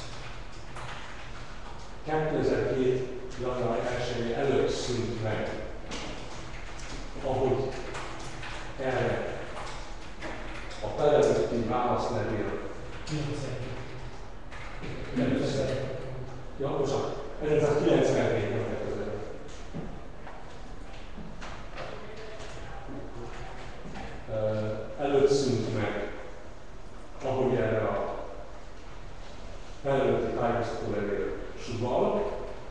2007. január 1 előtt szűnt meg, ahogy erre a felelőtti válaszlevél. Ja, bocsánat, 1997-ben megközelített. Előtt szűnt meg, ahogy erre a felelőtti tájékoztatólevél sugal,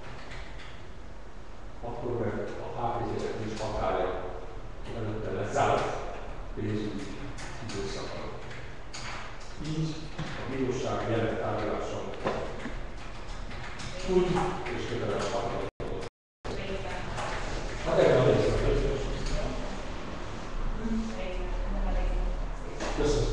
akkor meg a HPT-nek is hatája előtte lezárt pénzügyi időszakban. Így a bíróság jelen tárgyaláson úgy és köteles hallgatót. Hát ebben a részben. Köszönöm.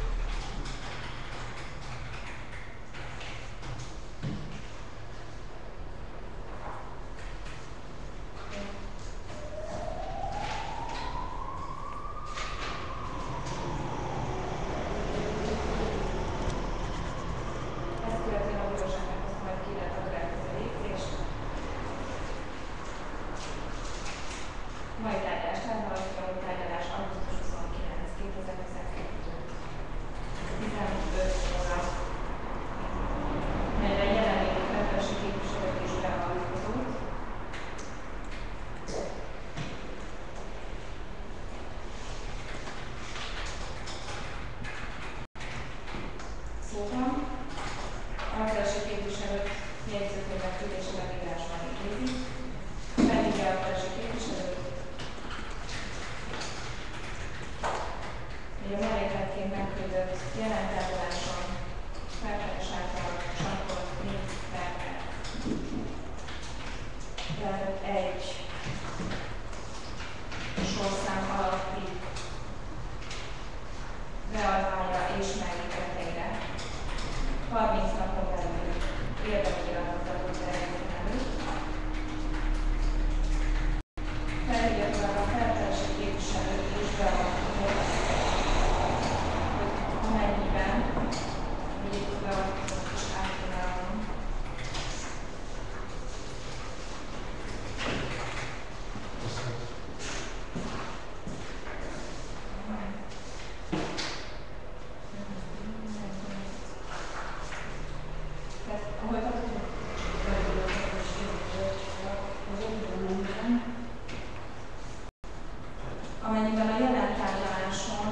Amennyiben a jelen tárgyaláson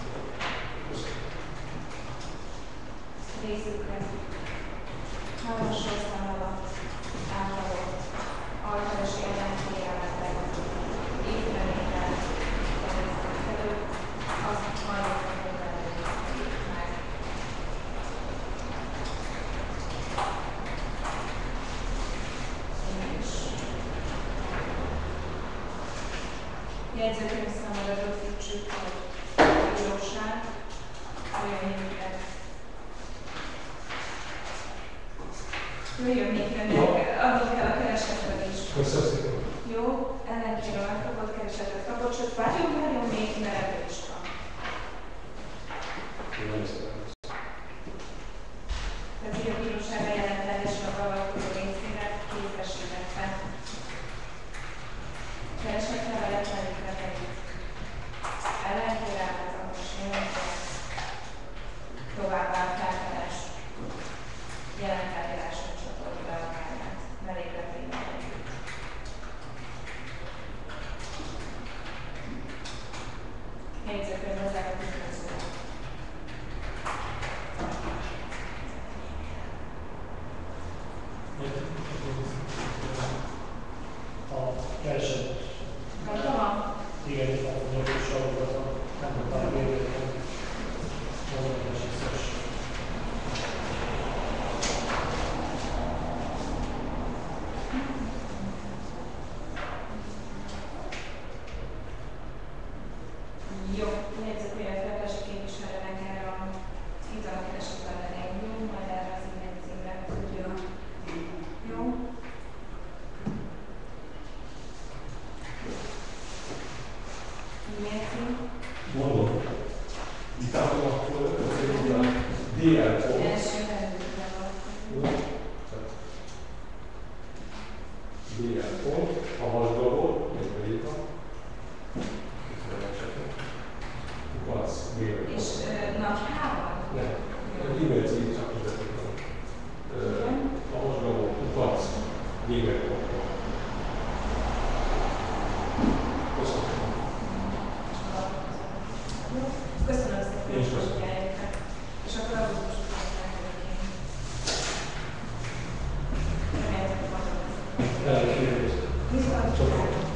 részükre hármas sorszám alatt átadott alkalmas jelentéjelmetek észrevétel előtt azt hallottak, hogy előtt meg. Jegyzőkönyv számára rögzítsük, hogy a bíróság olyan hívják. Jöjjön még adok el a keresetről is. Köszönöm szépen. Jó, ellenkéről megkapott keresetet kapott, sőt, várjon még, mert ebből is van. Tehát így a bíróság eljelentelésre valókozó részére képesítette. Keresettel leletlenítve pedig ellenkérállatos jelentés továbbá felfeles jelenteljáráson csatolt be a vállát mellékletével együtt. Jegyzőkönyv hozzá a tükrözőre. gmail.com. Köszönöm. Köszönöm szépen, Én is hogy köszönöm. eljöttek. És akkor augusztus 22-én. Remélem, hogy Elég kérdés. viszont